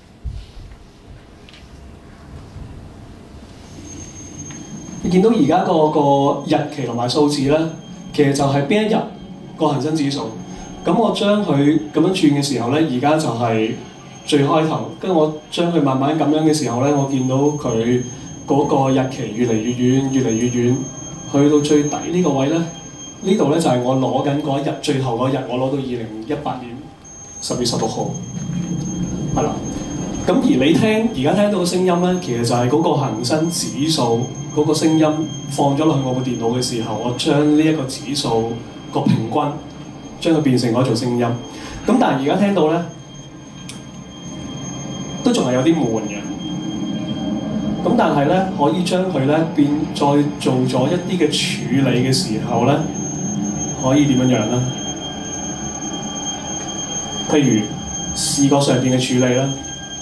你見到而家個個日期同埋數字咧，其實就係邊一日個恒生指數。咁我將佢咁樣轉嘅時候咧，而家就係最開頭。跟住我將佢慢慢咁樣嘅時候咧，我見到佢嗰個日期越嚟越遠，越嚟越遠。去到最底呢個位咧，呢度咧就係我攞緊嗰一日，最後嗰日我攞到二零一八年十月十六號，係啦。咁而你聽而家聽到嘅聲音咧，其實就係嗰個恆生指數嗰個聲音放咗落去我部電腦嘅時候，我將呢一個指數個平均將佢變成嗰做聲音。咁但係而家聽到咧，都仲係有啲悶嘅。咁但係咧，可以將佢咧變再做咗一啲嘅處理嘅時候咧，可以點樣樣咧？譬如視覺上邊嘅處理啦，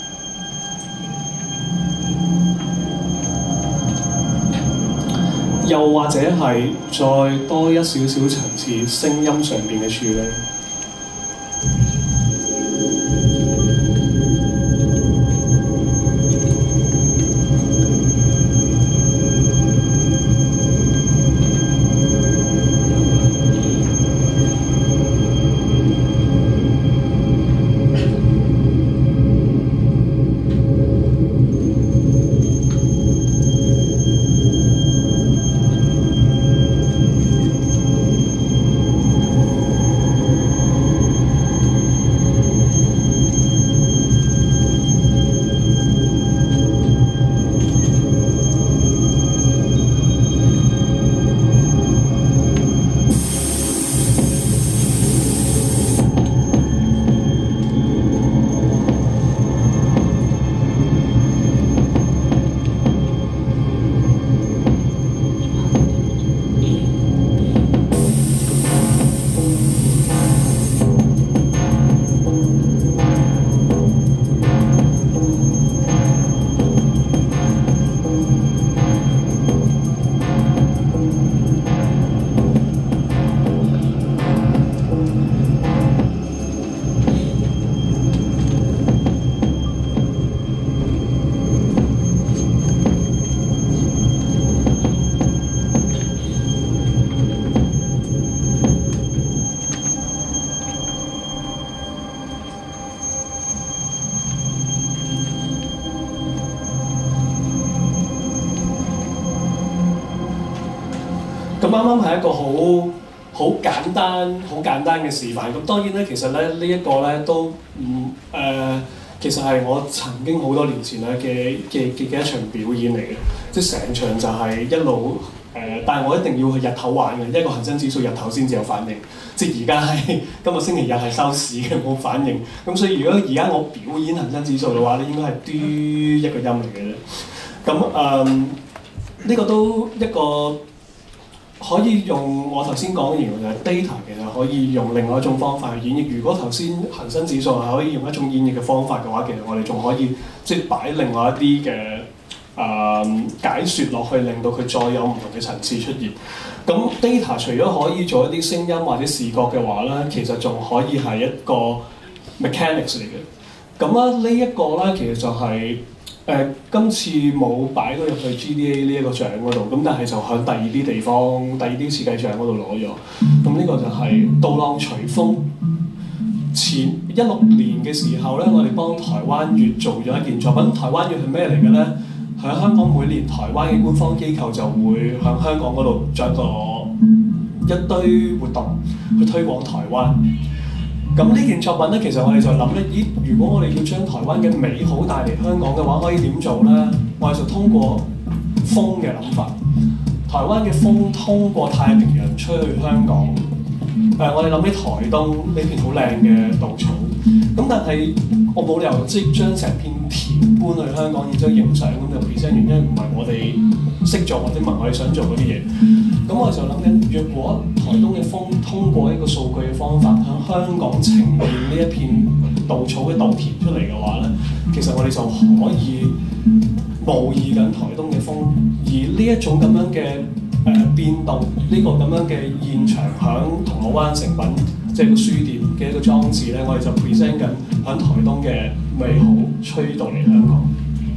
又或者係再多一少少層次聲音上邊嘅處理。咁啱啱係一個好好簡單、好簡單嘅示範。咁當然咧，其實咧呢一個咧都唔誒，其實係我曾經好多年前咧嘅嘅嘅嘅一場表演嚟嘅，即係成場就係一路呃，但係我一定要去日頭玩嘅，一個恒生指數日頭先至有反應。即係而家係今日星期日係收市嘅冇反應，咁所以如果而家我表演恒生指數嘅話咧，應該係嘟一個音嚟嘅啫。咁誒呢個都一個可以用我頭先講嘅形容就係 data， 其實可以用另外一種方法去演繹。如果頭先恒生指數係可以用一種演繹嘅方法嘅話，其實我哋仲可以即係擺另外一啲嘅誒解説落去，令到佢再有唔同嘅層次出現。咁 data 除咗可以做一啲聲音或者視覺嘅話咧，其實仲可以係一個 mechanics 嚟嘅。咁啊呢一個咧，其實就係、是、誒、呃、今次冇擺到入去 G D A 呢一個獎嗰度，咁但係就喺第二啲地方、第二啲設計獎嗰度攞咗。咁呢個就係導浪隨風。前一六年嘅時候咧，我哋幫台灣月做咗一件作品。台灣月係咩嚟嘅咧？喺香港每年台灣嘅官方機構就會喺香港嗰度做一個一堆活動去推廣台灣。咁呢件作品咧，其實我哋就諗咧，咦？如果我哋要將台灣嘅美好帶嚟香港嘅話，可以點做咧？我哋就通過風嘅諗法。台灣嘅風通過太平洋吹去香港。誒、呃，我哋諗起台東呢片好靚嘅稻草，咁但係我冇理由即係將成片田搬去香港，然之後影相咁就 present， 原因唔係我哋識做或者唔係我哋想做嗰啲嘢。咁我就諗緊，若果台東嘅風通過一個數據嘅方法喺香港呈現呢一片稻草嘅稻田出嚟嘅話咧，其實我哋就可以模擬緊台東嘅風，而呢一種咁樣嘅誒、呃、變動呢、這個咁樣嘅現場響銅鑼灣誠品即係個書店嘅一個裝置咧，我哋就 present 緊響台東嘅美好吹到嚟香港。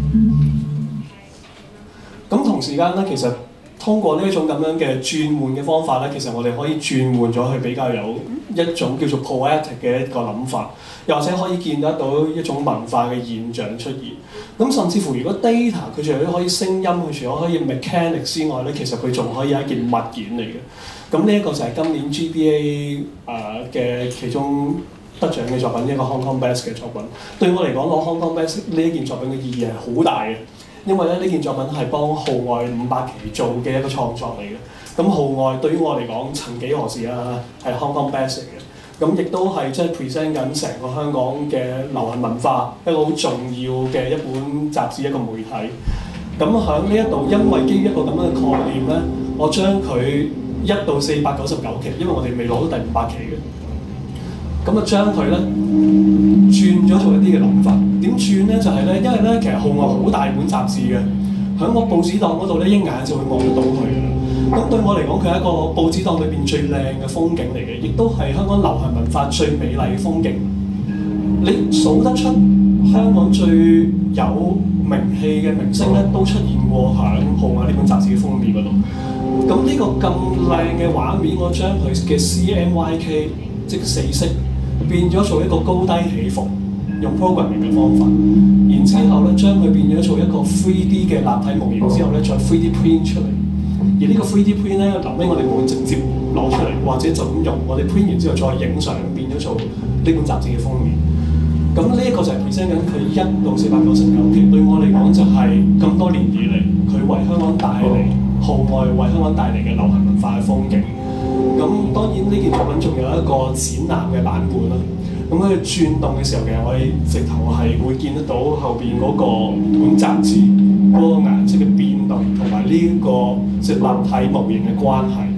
咁同時間咧，其實通過呢一種咁樣嘅轉換嘅方法咧，其實我哋可以轉換咗去比較有一種叫做 poetic 嘅一個諗法，又或者可以見得到一種文化嘅現象出現。咁甚至乎，如果 data 佢除咗可以聲音，佢除咗可以 mechanics 之外咧，其實佢仲可以係一件物件嚟嘅。咁呢一個就係今年 G D A 誒、呃、嘅其中得獎嘅作品，一個 Hong Kong Best 嘅作品。對我嚟講，攞 Hong Kong Best 呢一件作品嘅意義係好大嘅，因為咧呢件作品係幫號外五百期做嘅一個創作嚟嘅。咁號外對於我嚟講，曾幾何時啊，係 Hong Kong Best 嚟嘅。咁亦都係即係 present 緊成個香港嘅流行文化一個好重要嘅一本雜誌，一個媒體。咁喺呢一度，因為基於一個咁樣嘅概念咧，我將佢一到四百九十九期，因為我哋未攞到第五百期嘅，咁啊將佢咧轉咗做一啲嘅諗法。點轉咧？就係、是、咧，因為咧其實號外好大本雜誌嘅，喺個報紙檔嗰度咧一眼就會望得到佢嘅。咁對我嚟講，佢係一個報紙檔裏邊最靚嘅風景嚟嘅，亦都係香港流行文化最美麗嘅風景。你數得出香港最有名氣嘅明星咧，都出現過喺號外呢本雜誌嘅封面嗰度。咁呢個咁靚嘅畫面，我將佢嘅 C M Y K 即死色變咗做一個高低起伏，用 programming 嘅方法，然之後咧將佢變咗做一個 three D 嘅立體模型之後咧，再 three D print 出嚟。而呢個 three D print 咧，臨尾我哋冇直接攞出嚟，或者就咁用，我哋 print 完之後再影相，變咗做呢本雜誌嘅封面。咁呢一個就係 present 緊佢一到四百九十九期，對我嚟講就係咁多年以嚟，佢為香港帶嚟號外為香港帶嚟嘅流行文化嘅風景。咁當然呢件作品仲有一個展覽嘅版本啦。咁佢轉動嘅時候，其實我哋直頭係會見得到後邊嗰個本雜誌嗰個顏色嘅變動，同埋呢個即立體模型嘅關係。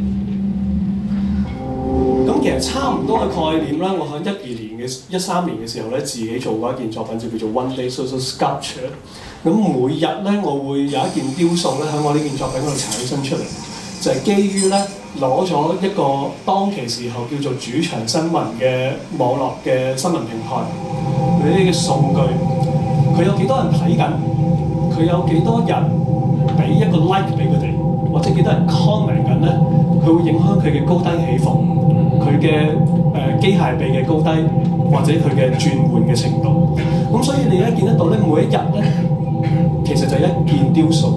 咁其實差唔多嘅概念啦，我喺一二年嘅一三年嘅時候咧，自己做過一件作品，就叫做 One Day Social Sculpture。咁每日咧，我會有一件雕塑咧喺我呢件作品嗰度產生出嚟，就係、是、基於咧攞咗一個當其時候叫做主場新聞嘅網絡嘅新聞平台佢啲嘅數據，佢有幾多人睇緊，佢有幾多人俾一個 like 俾佢哋，或者幾多人 comment 緊咧，佢會影響佢嘅高低起伏，佢嘅誒機械臂嘅高低，或者佢嘅轉換嘅程度。咁所以你而家見得到咧，每一日咧，其實就係一件雕塑。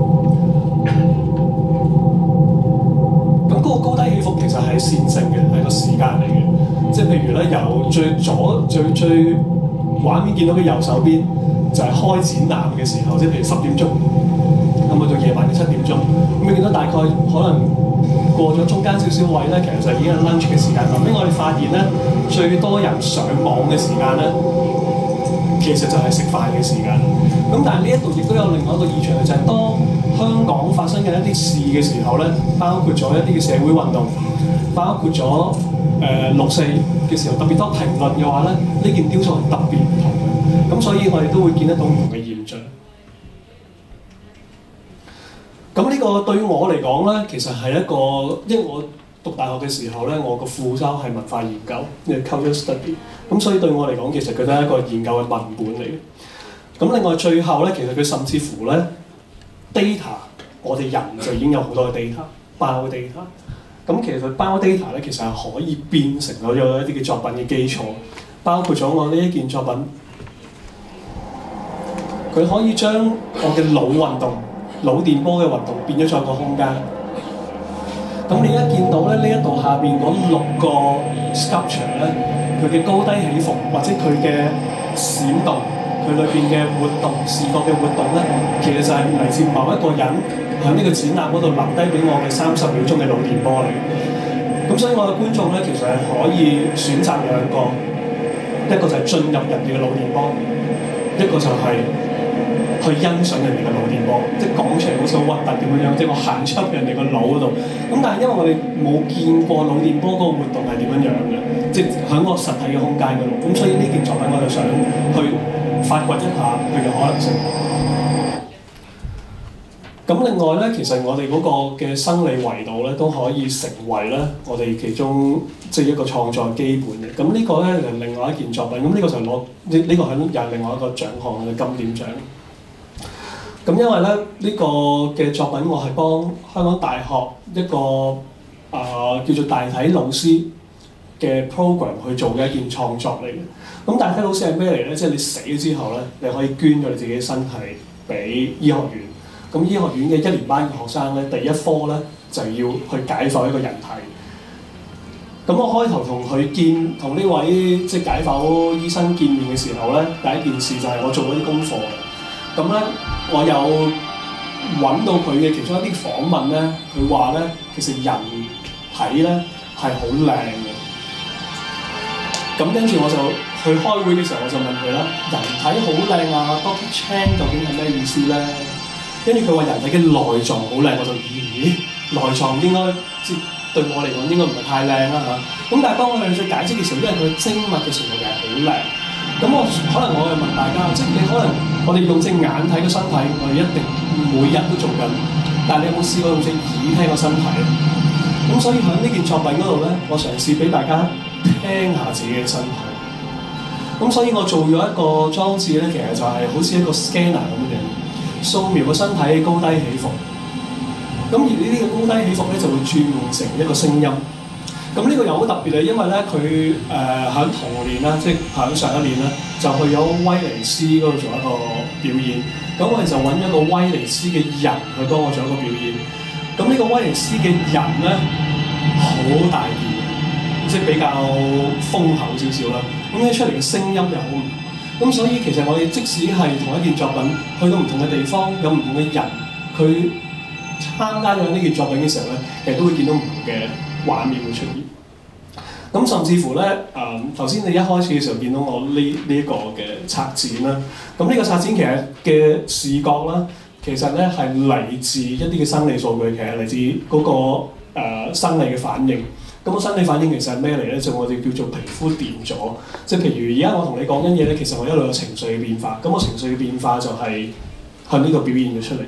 咁嗰個高低起伏其實係線性嘅，係個時間嚟嘅。即係譬如咧，由最左最最畫面見到佢右手邊， 就係開展覽嘅時候，即係譬如十點鐘，咁去到夜晚嘅七點鐘，咁你見到大概可能過咗中間少少位咧，其實就已經係 lunch 嘅時間。後尾我哋發現咧，最多人上網嘅時間咧，其實就係食飯嘅時間。咁但係呢一度亦都有另外一個異象，就係、是、當香港發生嘅一啲事嘅時候咧，包括咗一啲嘅社會運動，包括咗誒、呃、六四嘅時候特別多評論嘅話咧，呢件雕塑係特別唔同嘅。咁所以我哋都會見得到唔同嘅現象。咁呢個對於我嚟講咧，其實係一個，因為我讀大學嘅時候咧，我個副修係文化研究，即係 cultural study。咁所以對我嚟講，其實佢都係一個研究嘅文本嚟嘅。咁另外最後咧，其實佢甚至乎咧 data， 我哋人就已經有好多嘅 data， 包 data。咁其實包 data 咧，其實係可以變成咗有一啲嘅作品嘅基礎，包括咗我呢一件作品。佢可以將我嘅腦運動、腦電波嘅運動變咗做一個空間。咁你一見到咧，呢一度下邊嗰六個 sculpture 咧，佢嘅高低起伏或者佢嘅閃動，佢裏邊嘅活動、視覺嘅活動咧，其實就係嚟自某一個人喺呢個展覽嗰度留低俾我嘅三十秒鐘嘅腦電波嚟。咁所以我嘅觀眾咧，其實係可以選擇兩個，一個就係進入人哋嘅腦電波，一個就係、是。去欣賞人哋嘅腦電波，即係講出嚟好似好核突點樣樣，即係我行出人哋個腦嗰度。咁但係因為我哋冇見過腦電波嗰個活動係點樣樣嘅，即係喺個實體嘅空間嗰度。咁所以呢件作品我就想去發掘一下佢嘅可能性。咁另外咧，其實我哋嗰個嘅生理維度咧都可以成為咧我哋其中即係一個創作基本嘅。咁呢個咧就另外一件作品。咁呢個就攞呢呢個係又係另外一個獎項嘅金點獎。咁因為咧呢、這個嘅作品，我係幫香港大學一個啊、呃、叫做大體老師嘅 program 去做嘅一件創作嚟嘅。咁大體老師係咩嚟咧？即係你死咗之後咧，你可以捐咗你自己身體俾醫學院。咁醫學院嘅一年班嘅學生咧，第一科咧就要去解剖一個人體。咁我開頭同佢見同呢位即係解剖醫生見面嘅時候咧，第一件事就係我做嗰啲功課。咁咧，我有揾到佢嘅其中一啲訪問咧，佢話咧，其實人體咧係好靚嘅。咁跟住我就去開會嘅時候，我就問佢啦：人體好靚啊 ，Doctor Chan 究竟係咩意思咧？跟住佢話人體嘅內臟好靚，我就咦，內臟應該即對我嚟講應該唔係太靚啦嚇。咁但係當我哋去解釋嘅時候，因為佢精密嘅程度其實好靚。咁我可能我會問大家，即係你可能我哋用隻眼睇個身體，我哋一定每日都做緊。但係你有冇試過用隻耳聽個身體咧？咁所以喺呢件作品嗰度咧，我嘗試俾大家聽下自己嘅身體。咁所以我做咗一個裝置咧，其實就係好似一個 scanner 咁樣，掃描個身體高低起伏。咁而呢啲嘅高低起伏咧，就會轉換成一個聲音。咁呢個又好特別啊，因為咧佢誒喺同年啦，即係喺上一年咧，就去咗威尼斯嗰度做一個表演。咁我哋就揾一個威尼斯嘅人去幫我做一個表演。咁呢個威尼斯嘅人咧，好大件，即係比較豐厚少少啦。咁呢出嚟嘅聲音又好唔同。咁所以其實我哋即使係同一件作品，去到唔同嘅地方，有唔同嘅人，佢參加咗呢件作品嘅時候咧，其實都會見到唔同嘅畫面會出現。咁甚至乎咧，誒頭先你一開始嘅時候見到我呢呢一個嘅策展啦。咁呢個策展其實嘅視覺啦，其實咧係嚟自一啲嘅生理數據，其實嚟自嗰、那個誒、呃、生理嘅反應。咁個生理反應其實係咩嚟咧？就我哋叫做皮膚電咗。即係譬如而家我同你講緊嘢咧，其實我一路有情緒嘅變化。咁個情緒嘅變化就係向呢個表現咗出嚟。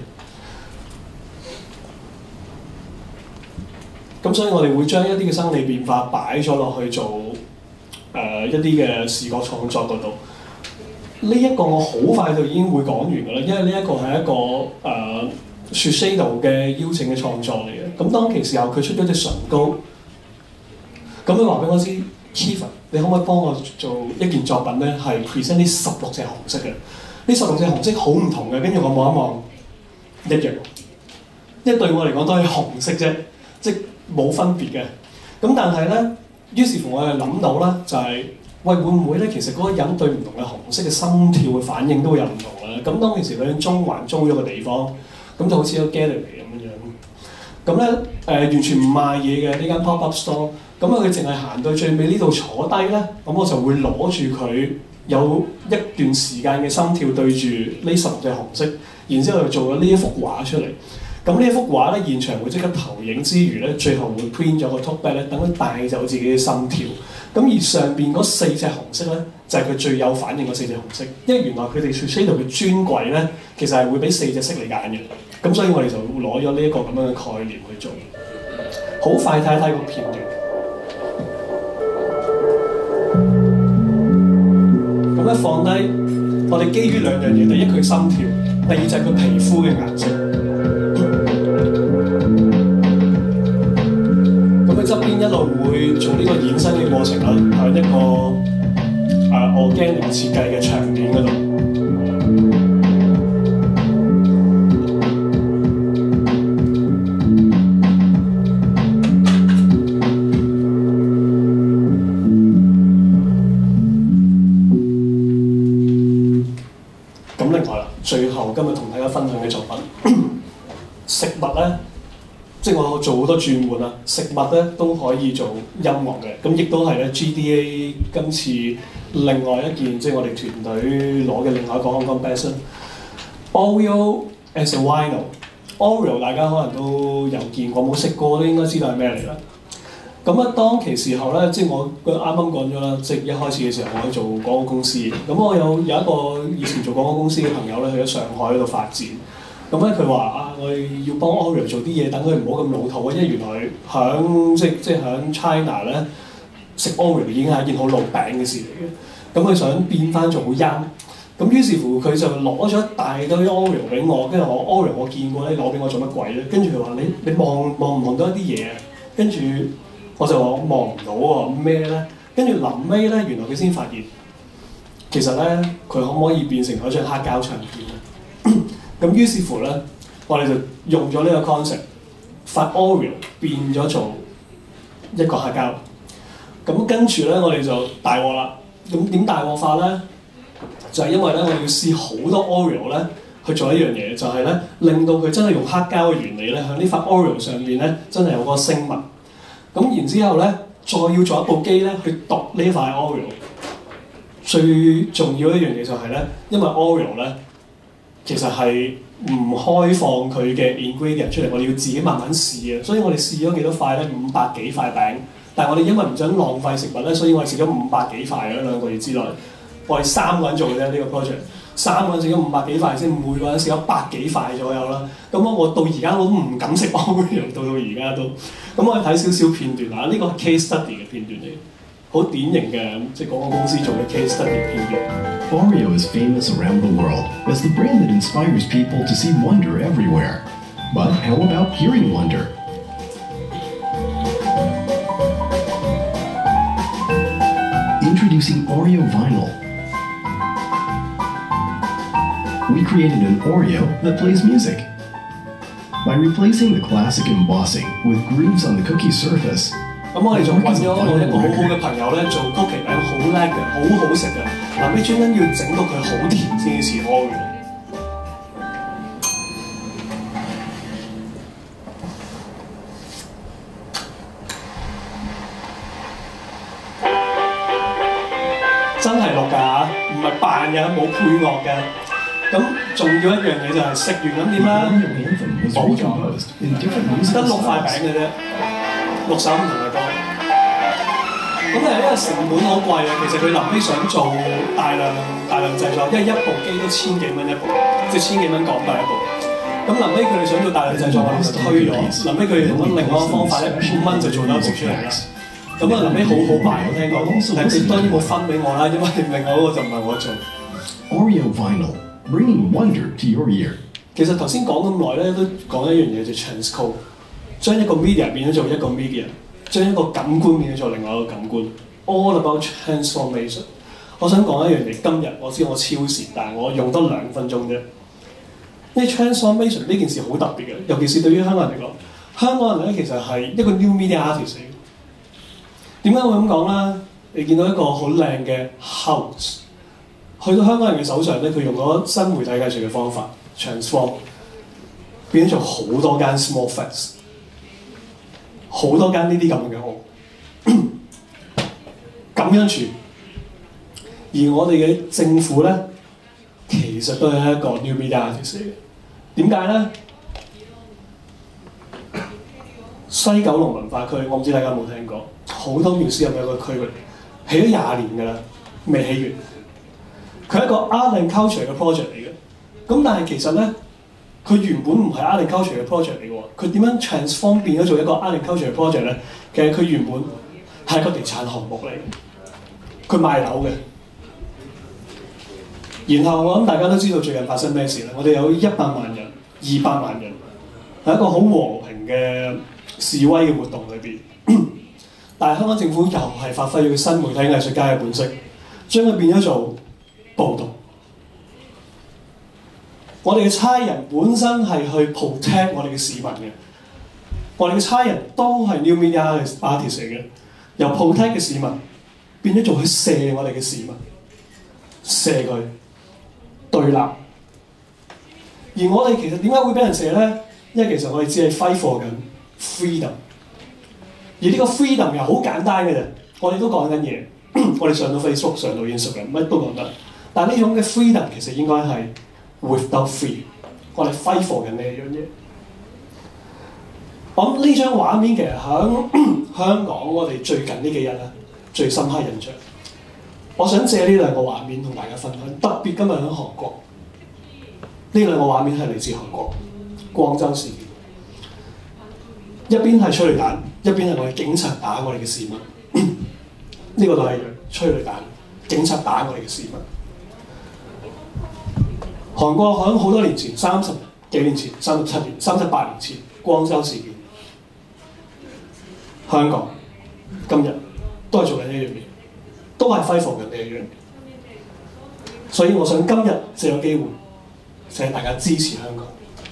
咁所以我哋會將一啲嘅生理變化擺咗落去做誒、呃、一啲嘅視覺創作嗰度。呢、這、一個我好快就已經會講完㗎啦，因為呢一個係一個誒 Shiseido 嘅邀請嘅創作嚟嘅。咁當其時候佢出咗隻唇膏，咁佢話俾我知 Kevin 你可唔可以幫我做一件作品咧？係 present 呢十六隻紅色嘅，呢十六隻紅色好唔同嘅。跟住我望一望，一樣，因為對我嚟講都係紅色啫，即冇分別嘅。咁但係咧，於是乎我係諗到啦，就係、是、喂會唔會咧？其實嗰個人對唔同嘅紅色嘅心跳嘅反應都會有唔同。 啦。咁當其時佢喺中環租咗個地方，咁就好似一個 gallery 咁樣樣。咁咧誒完全唔賣嘢嘅呢間 pop up store。咁啊佢淨係行到最尾呢度坐低咧，咁我就會攞住佢有一段時間嘅心跳對住呢十六隻紅色，然之後就做咗呢一幅畫出嚟。咁呢一幅畫咧，現場會即刻投影之餘咧，最後會 print 咗個 tote bag 咧，等佢帶走自己嘅心跳。咁而上邊嗰四隻紅色咧，就係、是、佢最有反應嗰四隻紅色，因為原來佢哋 shade 度嘅專櫃咧，其實係會俾四隻色你揀嘅。咁所以我哋就攞咗呢一個咁樣嘅概念去做。好快睇一睇個片段。咁一放低，我哋基於兩樣嘢，第一佢心跳，第二就係佢皮膚嘅顏色。側邊一路會做呢個衍生嘅過程啦，喺一個誒、呃、organic 設計嘅場面嗰度。咁另外啦，最後今日同大家分享嘅作品，食物咧。即係我做好多轉換啦，食物咧都可以做音樂嘅，咁亦都係咧 G D A 今次另外一件，即係我哋團隊攞嘅另外一個 Hong Kong Best。Oreo as a vinyl，Oreo 大家可能都有見過，冇食過都應該知道係咩嚟啦。咁啊，當其時候咧，即係我啱啱講咗啦，即係一開始嘅時候我去做廣告公司，咁我有有一個以前做廣告公司嘅朋友咧，去咗上海嗰度發展。咁咧佢話啊，我哋要幫 Oreo 做啲嘢，等佢唔好咁老土啊，因為原來響即即響 China 咧食 Oreo 已經係一件好老餅嘅事嚟嘅。咁佢想變翻做好啱，咁於是乎佢就攞咗一大堆 Oreo 俾我，跟住我 Oreo 我見過咧，攞俾我做乜鬼咧？跟住佢話你你望望唔望到一啲嘢啊？跟住我就話我望唔到喎，咩咧？跟住臨尾咧，原來佢先發現，其實咧佢可唔可以變成嗰張黑膠唱片咧？咁於是乎咧，我哋就用咗呢個 concept， 發 Oreo 變咗做一個黑膠。咁跟住咧，我哋就大鑊啦。咁點大鑊法咧？就係、是、因為咧，我哋要試好多 Oreo 咧去做一樣嘢，就係、是、咧令到佢真係用黑膠嘅原理咧，喺呢塊 Oreo 上邊咧真係有個聲紋。咁然之後咧，再要做一部機咧去讀呢塊 Oreo。最重要一樣嘢就係咧，因為 Oreo 咧。其實係唔開放佢嘅 ingredient 出嚟，我哋要自己慢慢試嘅。所以我哋試咗幾多塊咧？五百幾塊餅。但係我哋因為唔想浪費食物咧，所以我哋試咗五百幾塊喺兩個月之內。我哋三個人做嘅啫，呢、這個 project。三個人試咗五百幾塊先，每個人試咗百幾塊左右啦。咁我到而家我都唔敢食 Oreo， 到到而家都。咁我哋睇少少片段啊，呢、這個係 case study 嘅片段嚟。好典型嘅即係廣告公司做嘅 case study 片段。 Oreo is famous around the world as the brand that inspires people to see wonder everywhere. But how about hearing wonder? Introducing Oreo Vinyl. We created an Oreo that plays music. By replacing the classic embossing with grooves on the cookie surface, 咁我哋仲揾咗我一個好好嘅朋友咧，做曲奇餅好叻嘅，好好食嘅。嗱，你專登要整到佢好甜先至似 Oreo。真係錄㗎嚇，唔係扮嘅，冇配樂嘅。咁仲要一樣嘢就係食完咁點啦？冇咗，得六塊餅嘅啫。六首唔同嘅歌，咁係因為成本好貴啊。其實佢臨尾想做大量大量製作，因為一部機都千幾蚊一部，即係千幾蚊港幣一部。咁臨尾佢哋想做大量製作，我哋就推咗。臨尾佢哋用咗另外一個方法咧，五蚊就做咗一部出嚟啦。咁啊臨尾好好賣，我聽講。但係當然冇分俾我啦，因為另外嗰個就唔係我做。 Oreo Vinyl, bringing wonder to your ear. 其實頭先講咁耐咧，都講一樣嘢就 transcode。將一個 media 變咗做一個 media， 將一個感官變咗做另外一個感官 ，all about transformation。我想講一樣嘢，今日我知我超時，但係我用多兩分鐘啫。因為 transformation 呢件事好特別嘅，尤其是對於香港人嚟講，香港人咧其實係一個 new media artist 嚟嘅。點解會咁講咧？你見到一個好靚嘅 house， 去到香港人嘅手上咧，佢用咗新媒體藝術嘅方法 transform， 變咗做好多間 small flats， 好多間呢啲咁樣嘅屋，咁樣住。而我哋嘅政府咧，其實都係一個 new media artist 嚟嘅。點解咧？西九龍文化區，我唔知大家有冇聽過，好多 museum 有個區域，起咗廿年㗎啦，未起完。佢係一個 art and culture 嘅 project 嚟嘅。咁但係其實咧，佢原本唔係 art and culture 嘅 project 嚟嘅喎。佢點樣 transform 變咗做一個 art and culture 嘅 project 咧？其實佢原本係一個地產項目嚟嘅，佢賣樓嘅。然後我諗大家都知道最近發生咩事啦。我哋有一百萬人、二百萬人，係一個好和平嘅示威嘅活動裏邊。但係香港政府又係發揮咗新媒體藝術家嘅本色，將佢變咗做暴動。我哋嘅差人本身係去 protect 我哋嘅市民嘅，我哋嘅差人都係 new media artist 嚟嘅，由 protect 嘅市民變咗做去射我哋嘅市民，射佢。對立，而我哋其實點解會俾人射咧？因為其實我哋只係揮霍緊 freedom， 而呢個 freedom 又好簡單嘅啫。我哋都講緊嘢，我哋上到 Facebook、上到 Instagram， 乜都講得。但係呢種嘅 freedom 其實應該係 without free， 我哋揮霍緊呢一樣嘢。我諗呢張畫面其實喺香港，我哋最近呢幾日咧最深刻印象。我想借呢兩個畫面同大家分享，特別今日喺韓國，呢兩個畫面係嚟自韓國廣州事件，一邊係催淚彈，一邊係我哋警察打我哋嘅市民，呢個都係催淚彈，警察打我哋嘅市民。韓國喺好多年前，三十幾年前、三十七年、三十八年前，廣州事件，香港今日都係做緊呢樣嘢。都係揮霍緊呢一樣嘢，所以我想今日借個機會請大家支持香港。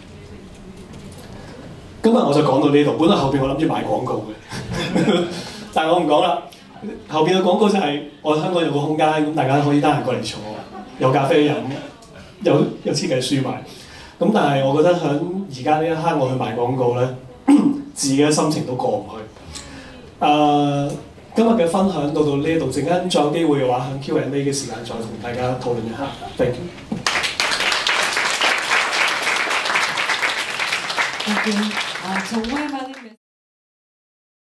今日我就講到呢度，本來後邊我諗住賣廣告嘅，但係我唔講啦。後邊嘅廣告就係我香港有個空間，咁大家可以得閒過嚟坐，有咖啡飲，有有設計書賣。咁但係我覺得喺而家呢一刻我去賣廣告咧，自己嘅心情都過唔去。誒、uh,。今日嘅分享到到呢度，陣間再有機會嘅話，喺 Q and A 嘅時間再同大家討論一下。Thank you。 Thank you。啊，從外文